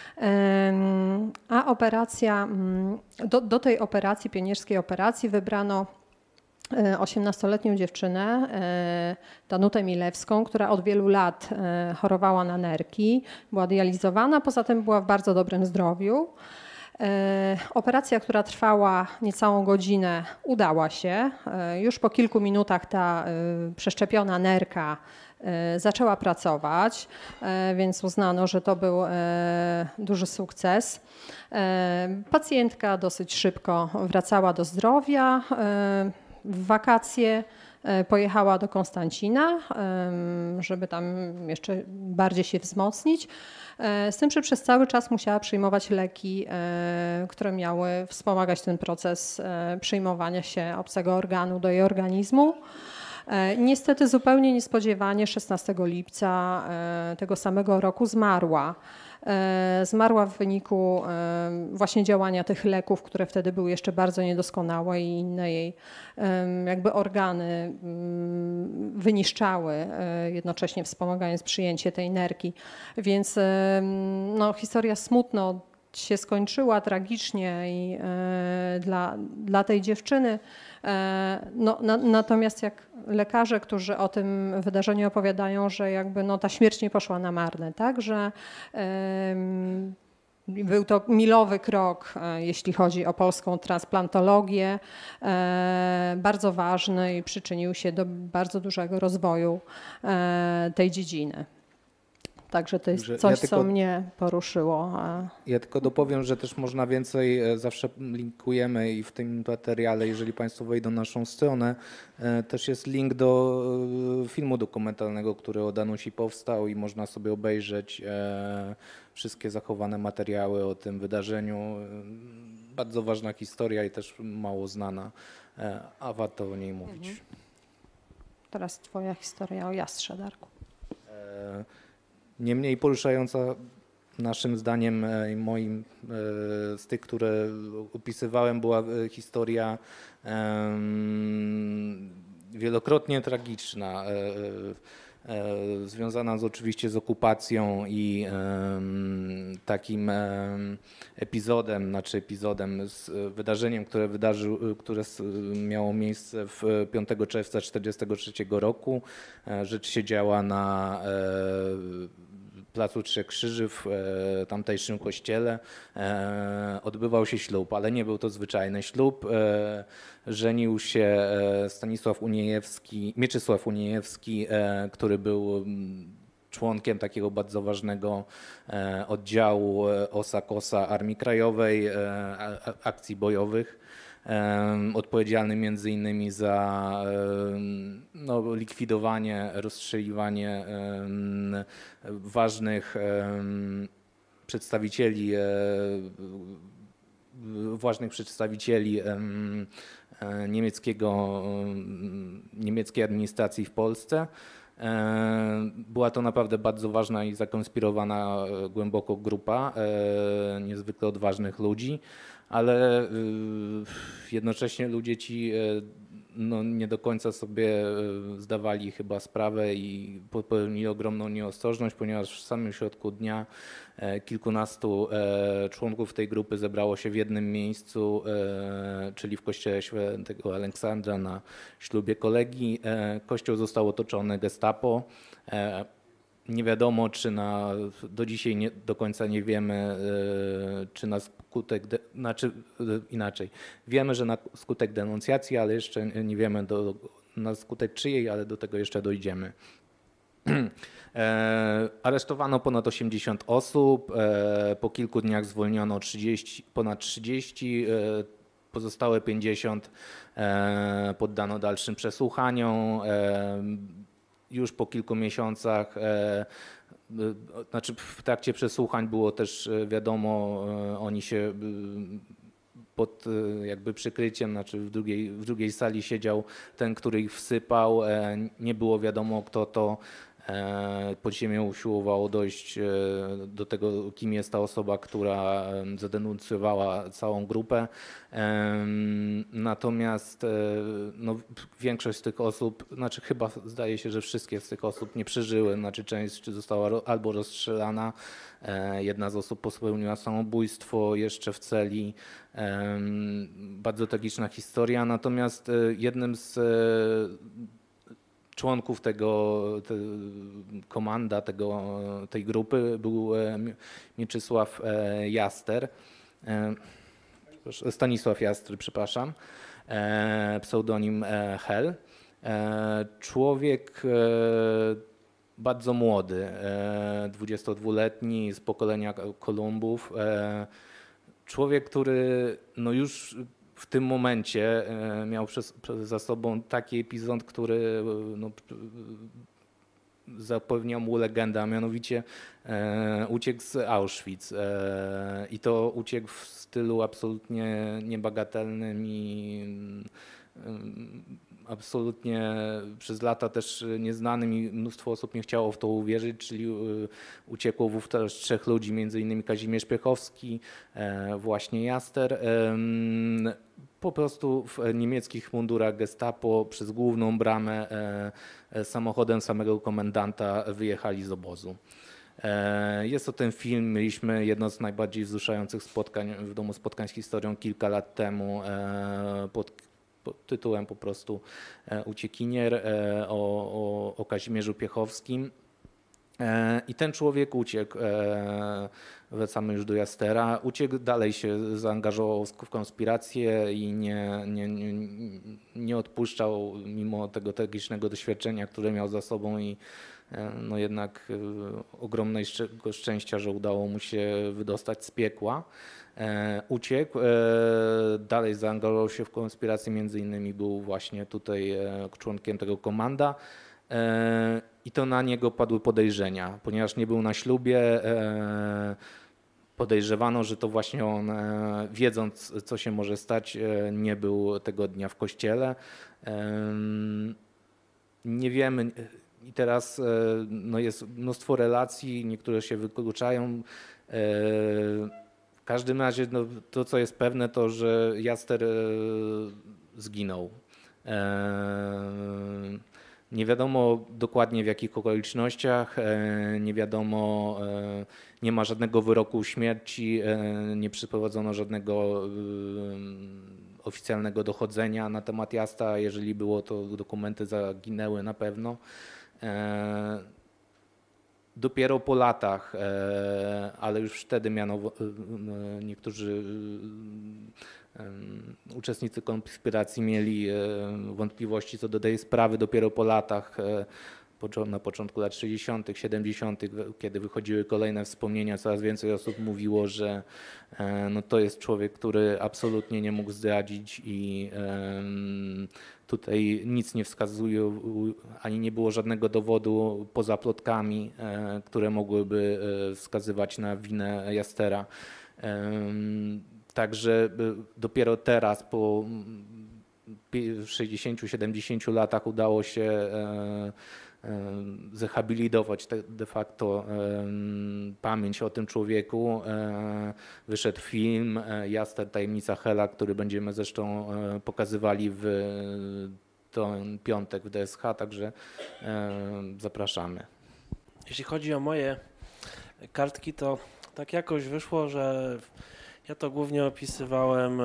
A operacja, do, do tej operacji, pionierskiej operacji wybrano osiemnastoletnią dziewczynę, Danutę Milewską, która od wielu lat chorowała na nerki, była dializowana, poza tym była w bardzo dobrym zdrowiu. Operacja, która trwała niecałą godzinę, udała się. Już po kilku minutach ta przeszczepiona nerka zaczęła pracować, więc uznano, że to był duży sukces. Pacjentka dosyć szybko wracała do zdrowia. W wakacje pojechała do Konstancina, żeby tam jeszcze bardziej się wzmocnić. Z tym, że przez cały czas musiała przyjmować leki, które miały wspomagać ten proces przyjmowania się obcego organu do jej organizmu. Niestety zupełnie niespodziewanie szesnastego lipca tego samego roku zmarła. Zmarła w wyniku właśnie działania tych leków, które wtedy były jeszcze bardzo niedoskonałe i inne jej jakby organy wyniszczały, jednocześnie wspomagając przyjęcie tej nerki. Więc no, historia smutno się skończyła, tragicznie i dla, dla tej dziewczyny. No, na, natomiast jak lekarze, którzy o tym wydarzeniu opowiadają, że jakby no, ta śmierć nie poszła na marne, tak, że um, był to milowy krok, jeśli chodzi o polską transplantologię, e, bardzo ważny i przyczynił się do bardzo dużego rozwoju e, tej dziedziny. Także to jest Że coś, ja tylko, co mnie poruszyło. Ja tylko dopowiem, że też można więcej, zawsze linkujemy i w tym materiale, jeżeli Państwo wejdą na naszą stronę, też jest link do filmu dokumentalnego, który o Danusi powstał i można sobie obejrzeć wszystkie zachowane materiały o tym wydarzeniu. Bardzo ważna historia i też mało znana, a warto o niej mówić. Mhm. Teraz twoja historia o Jastrze, Darku. Niemniej poruszająca naszym zdaniem i moim z tych, które opisywałem, była historia wielokrotnie tragiczna, związana z, oczywiście z okupacją i takim epizodem, znaczy epizodem, z wydarzeniem, które, wydarzył, które miało miejsce w piątego czerwca tysiąc dziewięćset czterdziestego trzeciego roku. Rzecz się działa na Placu Trzech Krzyży w tamtejszym kościele. Odbywał się ślub, ale nie był to zwyczajny ślub. Żenił się Stanisław Uniejewski, Mieczysław Uniejewski, który był członkiem takiego bardzo ważnego oddziału O S A K O S A Armii Krajowej, akcji bojowych. Odpowiedzialny między innymi za no, likwidowanie, rozstrzeliwanie ważnych przedstawicieli, ważnych przedstawicieli niemieckiego, niemieckiej administracji w Polsce. Była to naprawdę bardzo ważna i zakonspirowana głęboko grupa niezwykle odważnych ludzi, ale jednocześnie ludzie ci no, nie do końca sobie zdawali chyba sprawę i popełnili ogromną nieostrożność, ponieważ w samym środku dnia kilkunastu członków tej grupy zebrało się w jednym miejscu, czyli w kościele Świętego Aleksandra na ślubie kolegi. Kościół został otoczony gestapo. Nie wiadomo, czy na, do dzisiaj nie, do końca nie wiemy, czy na skutek, de, znaczy inaczej, wiemy, że na skutek denuncjacji, ale jeszcze nie wiemy do, na skutek czyjej, ale do tego jeszcze dojdziemy. E, aresztowano ponad osiemdziesiąt osób, e, po kilku dniach zwolniono trzydzieści, ponad trzydzieści, e, pozostałe pięćdziesiąt e, poddano dalszym przesłuchaniom. E, Już po kilku miesiącach, e, znaczy w trakcie przesłuchań było też wiadomo, e, oni się pod jakby przykryciem, znaczy w drugiej, w drugiej sali siedział ten, który ich wsypał, e, nie było wiadomo kto to. Podziemie usiłowało dojść do tego, kim jest ta osoba, która zadenuncjowała całą grupę. Natomiast no, większość z tych osób, znaczy chyba zdaje się, że wszystkie z tych osób nie przeżyły, znaczy część została albo rozstrzelana, jedna z osób popełniła samobójstwo jeszcze w celi. Bardzo tragiczna historia, natomiast jednym z członków tego, te, komanda tego, tej grupy był Mieczysław Jaster, Stanisław Jaster, przepraszam, pseudonim Hel. Człowiek bardzo młody, dwudziestodwuletni, z pokolenia Kolumbów. Człowiek, który no już w tym momencie miał przez, za sobą taki epizod, który no, zapewniał mu legendę, a mianowicie e, uciekł z Auschwitz. E, I to uciekł w stylu absolutnie niebagatelnym i e, absolutnie przez lata też nieznanym i mnóstwo osób nie chciało w to uwierzyć, czyli uciekło wówczas trzech ludzi, między innymi Kazimierz Piechowski, właśnie Jaster. Po prostu w niemieckich mundurach gestapo przez główną bramę samochodem samego komendanta wyjechali z obozu. Jest to ten film, mieliśmy jedno z najbardziej wzruszających spotkań w Domu Spotkań z Historią kilka lat temu pod pod tytułem po prostu Uciekinier o, o, o Kazimierzu Piechowskim. I ten człowiek uciekł, wracamy już do Jastera, uciekł, dalej się zaangażował w konspirację i nie, nie, nie, nie odpuszczał mimo tego tragicznego doświadczenia, które miał za sobą i no jednak ogromnego szczęścia, że udało mu się wydostać z piekła. Uciekł, dalej zaangażował się w konspirację, między innymi był właśnie tutaj członkiem tego komanda. I to na niego padły podejrzenia, ponieważ nie był na ślubie, podejrzewano, że to właśnie on, wiedząc co się może stać, nie był tego dnia w kościele. Nie wiemy, I teraz no, jest mnóstwo relacji, niektóre się wykluczają. W każdym razie no, to, co jest pewne, to że Jaster zginął. Nie wiadomo dokładnie w jakich okolicznościach, nie wiadomo, nie ma żadnego wyroku śmierci, nie przeprowadzono żadnego oficjalnego dochodzenia na temat Jasta. Jeżeli było, to dokumenty zaginęły na pewno. Dopiero po latach, ale już wtedy miano niektórzy uczestnicy konspiracji mieli wątpliwości co do tej sprawy. Dopiero po latach, na początku lat sześćdziesiątych, siedemdziesiątych, kiedy wychodziły kolejne wspomnienia, coraz więcej osób mówiło, że no to jest człowiek, który absolutnie nie mógł zdradzić i tutaj nic nie wskazuje, ani nie było żadnego dowodu poza plotkami, które mogłyby wskazywać na winę Jastera. Także dopiero teraz, po sześćdziesięciu siedemdziesięciu latach udało się zrehabilitować de facto pamięć o tym człowieku. Wyszedł film Jaster, tajemnica Hela, który będziemy zresztą pokazywali w ten piątek w D S H, także zapraszamy. Jeśli chodzi o moje kartki, to tak jakoś wyszło, że ja to głównie opisywałem,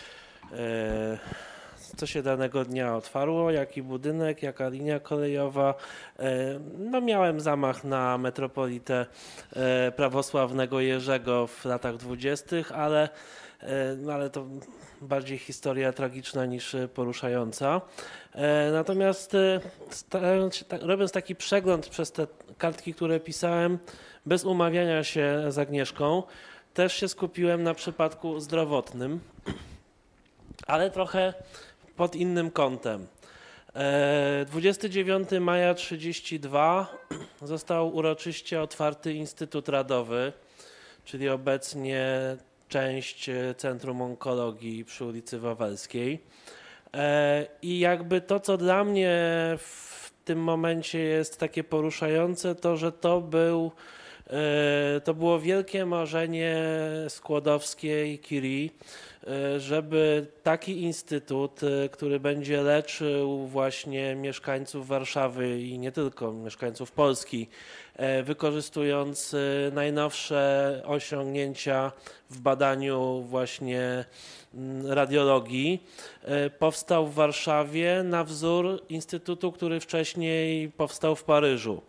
co się danego dnia otwarło, jaki budynek, jaka linia kolejowa. No, miałem zamach na metropolitę prawosławnego Jerzego w latach dwudziestych, ale, no ale to bardziej historia tragiczna niż poruszająca. Natomiast starając się, robiąc taki przegląd przez te kartki, które pisałem, bez umawiania się z Agnieszką, też się skupiłem na przypadku zdrowotnym, ale trochę pod innym kątem. dwudziestego dziewiątego maja tysiąc dziewięćset trzydziestego drugiego został uroczyście otwarty Instytut Radowy, czyli obecnie część Centrum Onkologii przy ulicy Wawelskiej. I jakby to, co dla mnie w tym momencie jest takie poruszające, to że to był To było wielkie marzenie Skłodowskiej, Curie, żeby taki instytut, który będzie leczył właśnie mieszkańców Warszawy i nie tylko mieszkańców Polski, wykorzystując najnowsze osiągnięcia w badaniu właśnie radiologii, powstał w Warszawie na wzór instytutu, który wcześniej powstał w Paryżu.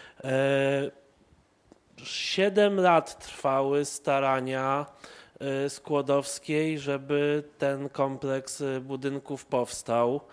Siedem lat trwały starania Skłodowskiej, żeby ten kompleks budynków powstał.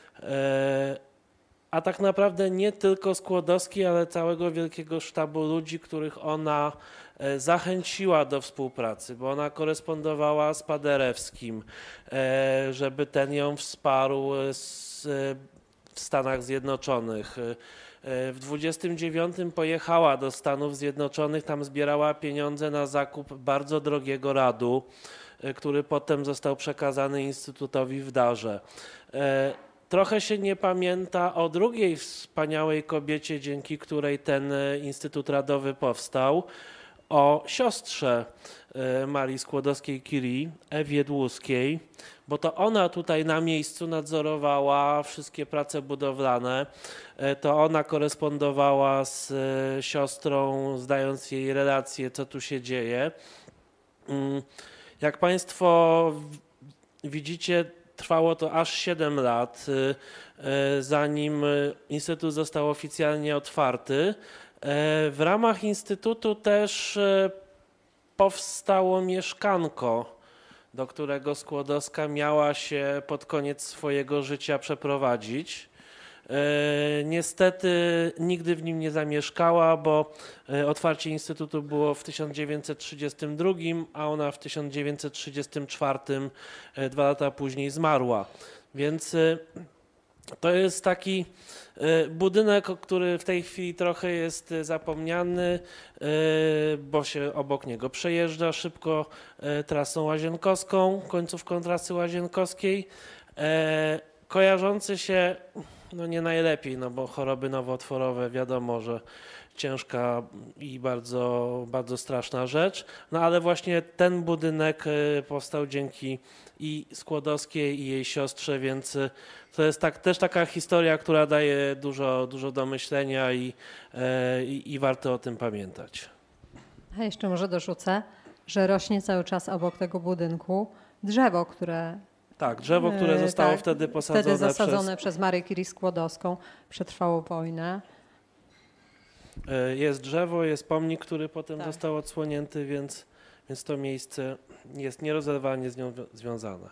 A tak naprawdę nie tylko Skłodowskiej, ale całego wielkiego sztabu ludzi, których ona zachęciła do współpracy, bo ona korespondowała z Paderewskim, żeby ten ją wsparł w Stanach Zjednoczonych. W dwudziestym dziewiątym pojechała do Stanów Zjednoczonych, tam zbierała pieniądze na zakup bardzo drogiego radu, który potem został przekazany Instytutowi w darze. Trochę się nie pamięta o drugiej wspaniałej kobiecie, dzięki której ten Instytut Radowy powstał, o siostrze Marii Skłodowskiej-Curie, Ewie Dłuskiej, bo to ona tutaj na miejscu nadzorowała wszystkie prace budowlane. To ona korespondowała z siostrą, zdając jej relację, co tu się dzieje. Jak Państwo widzicie, trwało to aż siedem lat, zanim Instytut został oficjalnie otwarty. W ramach Instytutu też powstało mieszkanko, do którego Skłodowska miała się pod koniec swojego życia przeprowadzić. Niestety nigdy w nim nie zamieszkała, bo otwarcie Instytutu było w tysiąc dziewięćset trzydziestym drugim, a ona w tysiąc dziewięćset trzydziestym czwartym, dwa lata później, zmarła. Więc to jest taki budynek, który w tej chwili trochę jest zapomniany, bo się obok niego przejeżdża szybko trasą łazienkowską, końcówką trasy łazienkowskiej, kojarzący się No nie najlepiej, no bo choroby nowotworowe wiadomo, że ciężka i bardzo, bardzo straszna rzecz. No ale właśnie ten budynek powstał dzięki i Skłodowskiej, i jej siostrze, więc to jest tak, też taka historia, która daje dużo, dużo do myślenia i, i, i warto o tym pamiętać. A jeszcze może dorzucę, że rośnie cały czas obok tego budynku drzewo, które... Tak, drzewo, które zostało tak, wtedy posadzone, wtedy zasadzone przez... przez Marię Curie-Skłodowską, przetrwało wojnę. Jest drzewo, jest pomnik, który potem tak. został odsłonięty, więc, więc to miejsce jest nierozerwalnie z nią związane.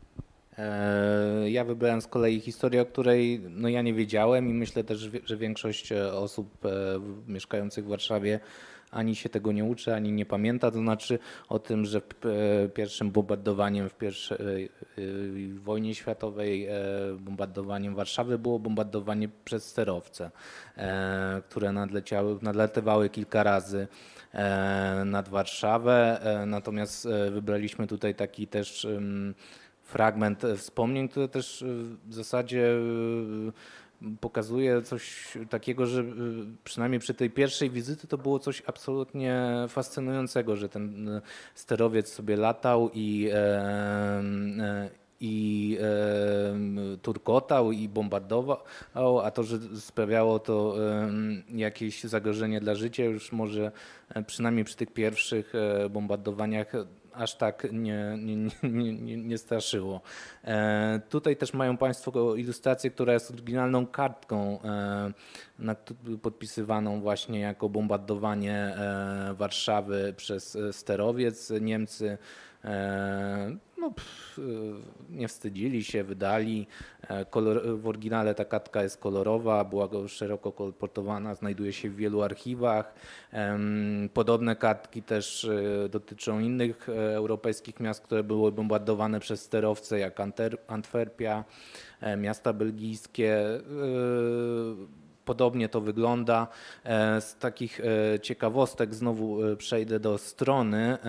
Ja wybrałem z kolei historię, o której no ja nie wiedziałem i myślę też, że większość osób mieszkających w Warszawie ani się tego nie uczy, ani nie pamięta. To znaczy o tym, że pierwszym bombardowaniem w pierwszej wojnie światowej, bombardowaniem Warszawy było bombardowanie przez sterowce, które nadleciały, nadlatywały kilka razy nad Warszawę. Natomiast wybraliśmy tutaj taki też fragment wspomnień, który też w zasadzie pokazuje coś takiego, że przynajmniej przy tej pierwszej wizyty to było coś absolutnie fascynującego, że ten sterowiec sobie latał i, e, i e, turkotał i bombardował, a to, że sprawiało to e, jakieś zagrożenie dla życia, już może przynajmniej przy tych pierwszych bombardowaniach aż tak nie, nie, nie, nie, nie straszyło. E, tutaj też mają Państwo ilustrację, która jest oryginalną kartką e, na, podpisywaną właśnie jako bombardowanie e, Warszawy przez sterowiec. Niemcy e, no, pff, nie wstydzili się, wydali. Kolor, w oryginale ta kartka jest kolorowa, była szeroko kolportowana, znajduje się w wielu archiwach. Podobne kartki też dotyczą innych europejskich miast, które były bombardowane przez sterowce, jak Antwerpia, miasta belgijskie. Podobnie to wygląda. Z takich ciekawostek znowu przejdę do strony.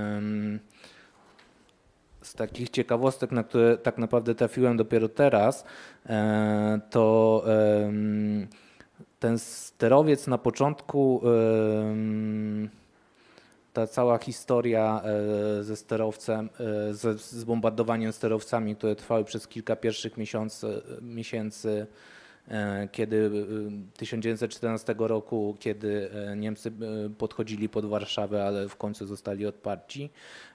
Z takich ciekawostek, na które tak naprawdę trafiłem dopiero teraz, to ten sterowiec na początku, ta cała historia ze sterowcem, ze zbombardowaniem sterowcami, które trwały przez kilka pierwszych miesiący, miesięcy, kiedy tysiąc dziewięćset czternastego roku, kiedy Niemcy podchodzili pod Warszawę, ale w końcu zostali odparci.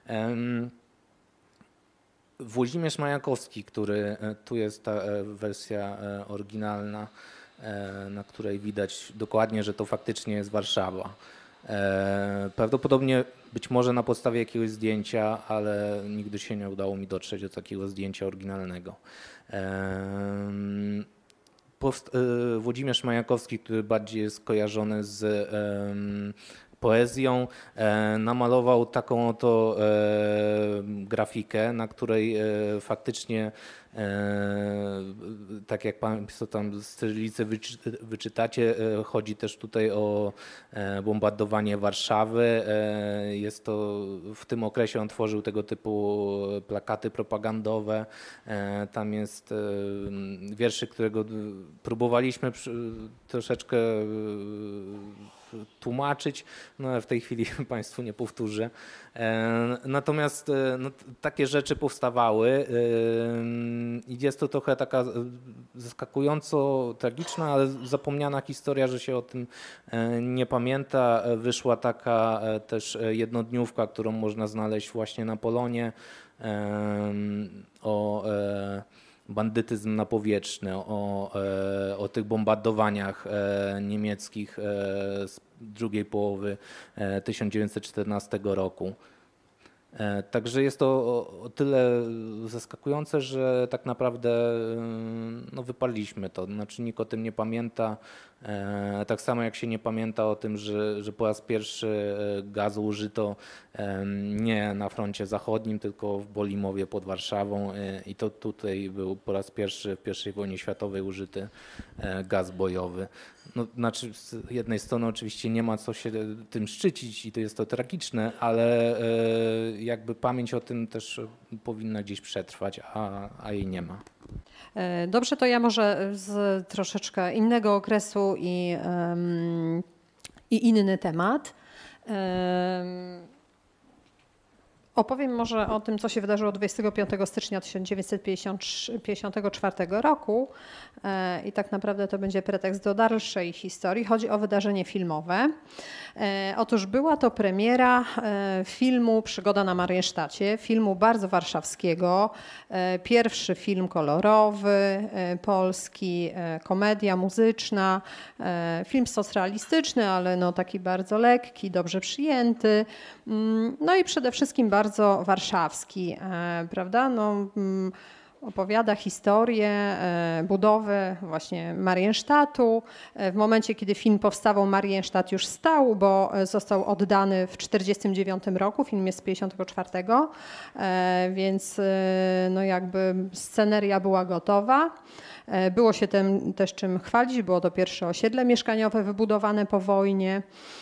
Włodzimierz Majakowski, który, tu jest ta wersja oryginalna, na której widać dokładnie, że to faktycznie jest Warszawa. Prawdopodobnie być może na podstawie jakiegoś zdjęcia, ale nigdy się nie udało mi dotrzeć do takiego zdjęcia oryginalnego. Włodzimierz Majakowski, który bardziej jest kojarzony z poezją, e, namalował taką oto e, grafikę, na której e, faktycznie, e, tak jak Państwo tam z cyrylicy wyczy, wyczytacie, e, chodzi też tutaj o e, bombardowanie Warszawy. E, jest to, w tym okresie on tworzył tego typu plakaty propagandowe. E, tam jest e, wierszyk, którego próbowaliśmy przy, troszeczkę e, tłumaczyć, no ale w tej chwili Państwu nie powtórzę. Natomiast no, takie rzeczy powstawały i jest to trochę taka zaskakująco tragiczna, ale zapomniana historia, że się o tym nie pamięta. Wyszła taka też jednodniówka, którą można znaleźć właśnie na Polonie, o bandytyzm napowietrzny, o, o tych bombardowaniach niemieckich z drugiej połowy tysiąc dziewięćset czternastego roku. Także jest to o tyle zaskakujące, że tak naprawdę no, wyparliśmy to. Znaczy nikt o tym nie pamięta. Tak samo jak się nie pamięta o tym, że, że po raz pierwszy gazu użyto nie na froncie zachodnim, tylko w Bolimowie pod Warszawą i to tutaj był po raz pierwszy w pierwszej wojnie światowej użyty gaz bojowy. No, znaczy z jednej strony oczywiście nie ma co się tym szczycić i to jest to tragiczne, ale jakby pamięć o tym też powinna gdzieś przetrwać, a, a jej nie ma. Dobrze, to ja może z troszeczkę innego okresu i, um, i inny temat. Um, Opowiem może o tym, co się wydarzyło dwudziestego piątego stycznia tysiąc dziewięćset pięćdziesiątego czwartego roku i tak naprawdę to będzie pretekst do dalszej historii. Chodzi o wydarzenie filmowe. Otóż była to premiera filmu Przygoda na Mariensztacie, filmu bardzo warszawskiego. Pierwszy film kolorowy, polski, komedia muzyczna, film socrealistyczny, ale no taki bardzo lekki, dobrze przyjęty. No i przede wszystkim bardzo bardzo warszawski, prawda? No, opowiada historię budowy właśnie Mariensztatu. W momencie, kiedy film powstawał, Mariensztat już stał, bo został oddany w tysiąc dziewięćset czterdziestym dziewiątym roku. Film jest z tysiąc dziewięćset pięćdziesiątego czwartego, więc no jakby sceneria była gotowa. Było się tym też czym chwalić, było to pierwsze osiedle mieszkaniowe wybudowane po wojnie.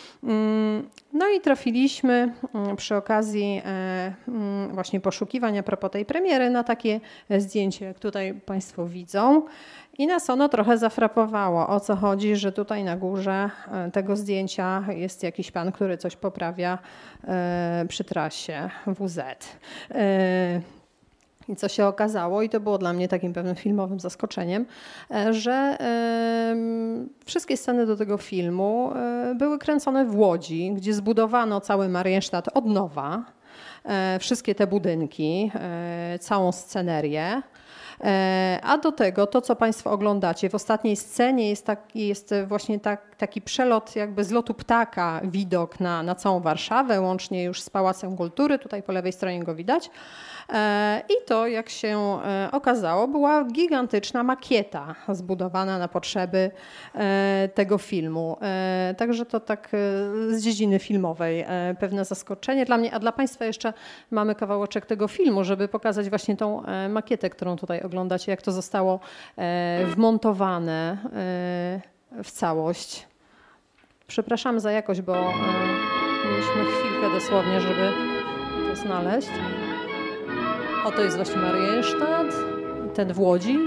No i trafiliśmy przy okazji właśnie poszukiwań a propos tej premiery na takie zdjęcie, jak tutaj Państwo widzą. I nas ono trochę zafrapowało. O co chodzi, że tutaj na górze tego zdjęcia jest jakiś pan, który coś poprawia przy trasie W Z. I co się okazało, i to było dla mnie takim pewnym filmowym zaskoczeniem, że wszystkie sceny do tego filmu były kręcone w Łodzi, gdzie zbudowano cały Mariensztat od nowa, wszystkie te budynki, całą scenerię. A do tego to, co Państwo oglądacie, w ostatniej scenie jest, taki, jest właśnie tak, taki przelot jakby z lotu ptaka, widok na, na całą Warszawę, łącznie już z Pałacem Kultury, tutaj po lewej stronie go widać. I to, jak się okazało, była gigantyczna makieta zbudowana na potrzeby tego filmu. Także to tak z dziedziny filmowej pewne zaskoczenie dla mnie, a dla Państwa jeszcze mamy kawałeczek tego filmu, żeby pokazać właśnie tą makietę, którą tutaj oglądacie, jak to zostało wmontowane w całość. Przepraszam za jakość, bo mieliśmy chwilkę dosłownie, żeby to znaleźć. Oto jest właśnie Mariensztat, ten w Łodzi.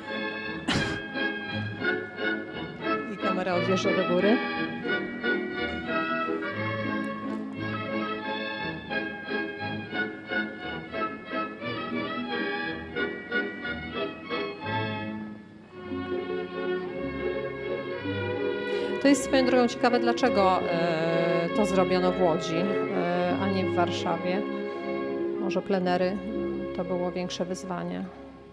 I kamera odjeżdża do góry. To jest swoją drogą ciekawe, dlaczego to zrobiono w Łodzi, a nie w Warszawie. Może plenery to było większe wyzwanie.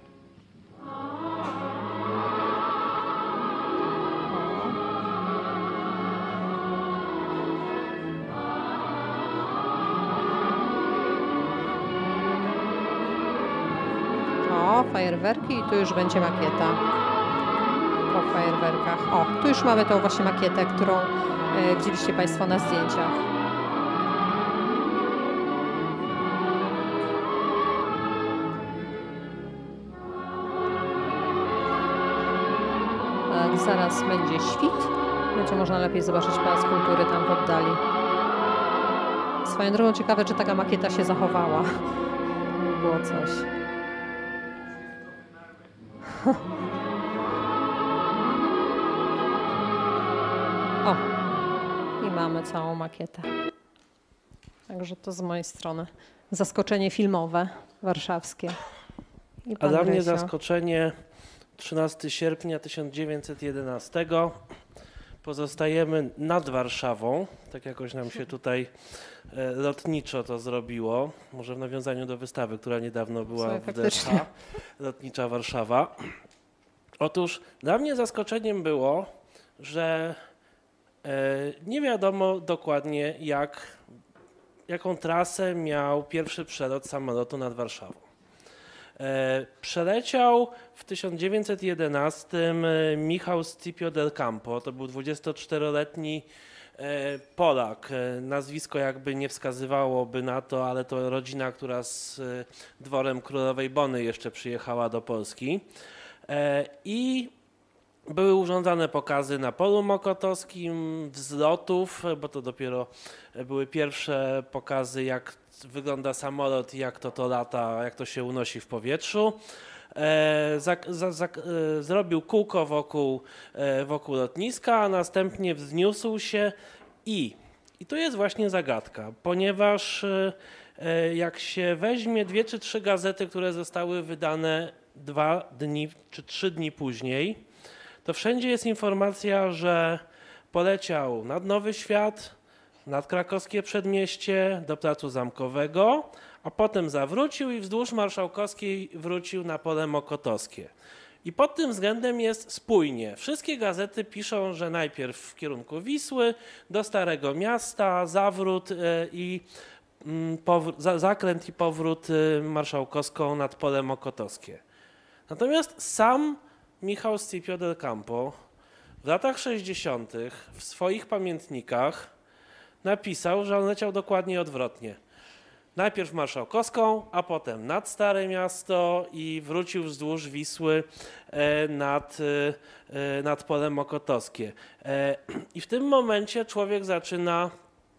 O, fajerwerki i tu już będzie makieta. Po fajerwerkach. O, tu już mamy tą właśnie makietę, którą e, widzieliście Państwo na zdjęciach. Tak, zaraz będzie świt. Będzie można lepiej zobaczyć Pałac Kultury tam w oddali. Swoją drogą ciekawe, czy taka makieta się zachowała. Było coś. O, i mamy całą makietę. Także to z mojej strony zaskoczenie filmowe warszawskie. I A dla mnie Rysio. zaskoczenie trzynastego sierpnia tysiąc dziewięćset jedenastego. Pozostajemy nad Warszawą, tak jakoś nam się tutaj lotniczo to zrobiło, może w nawiązaniu do wystawy, która niedawno była w D S H, Lotnicza Warszawa. Otóż dla mnie zaskoczeniem było, że nie wiadomo dokładnie, jak, jaką trasę miał pierwszy przelot samolotu nad Warszawą. Przeleciał w tysiąc dziewięćset jedenastym Michał Scipio del Campo, to był dwudziestoczteroletni Polak. Nazwisko jakby nie wskazywałoby na to, ale to rodzina, która z dworem królowej Bony jeszcze przyjechała do Polski. I Były urządzane pokazy na polu mokotowskim, wzlotów, bo to dopiero były pierwsze pokazy, jak wygląda samolot i jak to to lata, jak to się unosi w powietrzu. E, za, za, za, e, zrobił kółko wokół, e, wokół lotniska, a następnie wzniósł się i, i tu jest właśnie zagadka, ponieważ e, e, jak się weźmie dwie czy trzy gazety, które zostały wydane dwa dni czy trzy dni później, to wszędzie jest informacja, że poleciał nad Nowy Świat, nad Krakowskie Przedmieście, do Placu Zamkowego, a potem zawrócił i wzdłuż Marszałkowskiej wrócił na pole mokotowskie. I pod tym względem jest spójnie. Wszystkie gazety piszą, że najpierw w kierunku Wisły, do Starego Miasta, zawrót i powr- zakręt i powrót Marszałkowską nad pole mokotowskie. Natomiast sam Michał Scipio del Campo w latach sześćdziesiątych w swoich pamiętnikach napisał, że on leciał dokładnie odwrotnie. Najpierw Marszałkowską, a potem nad Stare Miasto i wrócił wzdłuż Wisły nad, nad pole mokotowskie. I w tym momencie człowiek zaczyna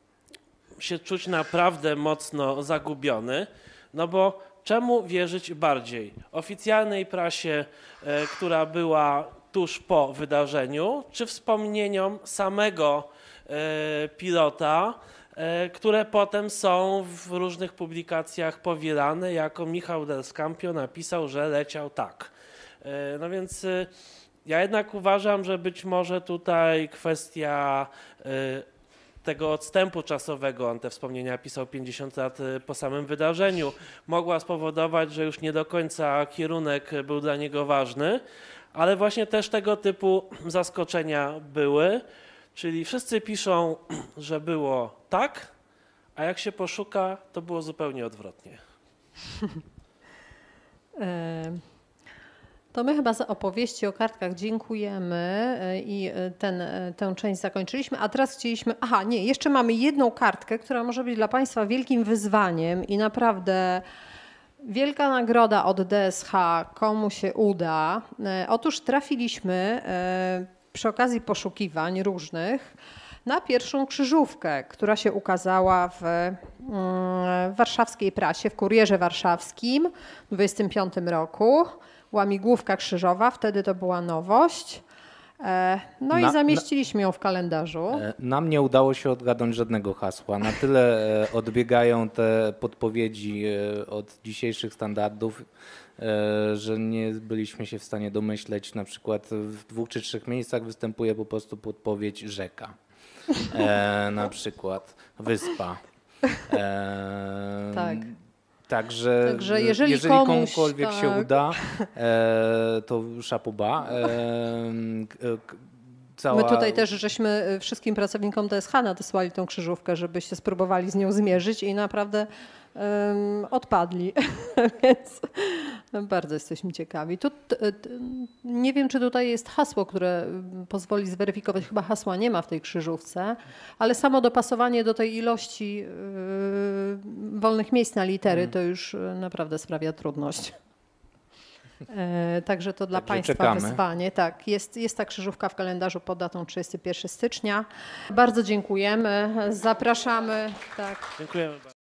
się czuć naprawdę mocno zagubiony, no bo czemu wierzyć bardziej? Oficjalnej prasie, e, która była tuż po wydarzeniu, czy wspomnieniom samego e, pilota, e, które potem są w różnych publikacjach powielane, jako Michał del Campio napisał, że leciał tak. E, no więc e, ja jednak uważam, że być może tutaj kwestia e, tego odstępu czasowego, on te wspomnienia pisał pięćdziesiąt lat po samym wydarzeniu, mogła spowodować, że już nie do końca kierunek był dla niego ważny, ale właśnie też tego typu zaskoczenia były, czyli wszyscy piszą, że było tak, a jak się poszuka, to było zupełnie odwrotnie. To my chyba za opowieści o kartkach dziękujemy i ten, tę część zakończyliśmy, a teraz chcieliśmy, aha nie, jeszcze mamy jedną kartkę, która może być dla Państwa wielkim wyzwaniem i naprawdę wielka nagroda od D S H, komu się uda. Otóż trafiliśmy przy okazji poszukiwań różnych na pierwszą krzyżówkę, która się ukazała w, w warszawskiej prasie, w Kurierze Warszawskim w dwudziestym piątym roku. Łamigłówka krzyżowa, wtedy to była nowość. No na, i zamieściliśmy ją w kalendarzu. Nam nie udało się odgadnąć żadnego hasła. Na tyle odbiegają te podpowiedzi od dzisiejszych standardów, że nie byliśmy się w stanie domyśleć. Na przykład w dwóch czy trzech miejscach występuje po prostu podpowiedź rzeka. E, na przykład wyspa. E, tak. Także, Także jeżeli, jeżeli komuś, komukolwiek tak. się uda, e, to szapoba. E, cała... My tutaj też żeśmy wszystkim pracownikom D S H nadesłali tą krzyżówkę, żeby się spróbowali z nią zmierzyć i naprawdę um, odpadli, więc bardzo jesteśmy ciekawi. Tu, t, t, nie wiem, czy tutaj jest hasło, które pozwoli zweryfikować. Chyba hasła nie ma w tej krzyżówce, ale samo dopasowanie do tej ilości yy, wolnych miejsc na litery to już naprawdę sprawia trudność. E, także to dla Także Państwa czekamy. wyzwanie. Tak, jest, jest ta krzyżówka w kalendarzu pod datą trzydziestego pierwszego stycznia. Bardzo dziękujemy, zapraszamy. Tak. Dziękujemy bardzo.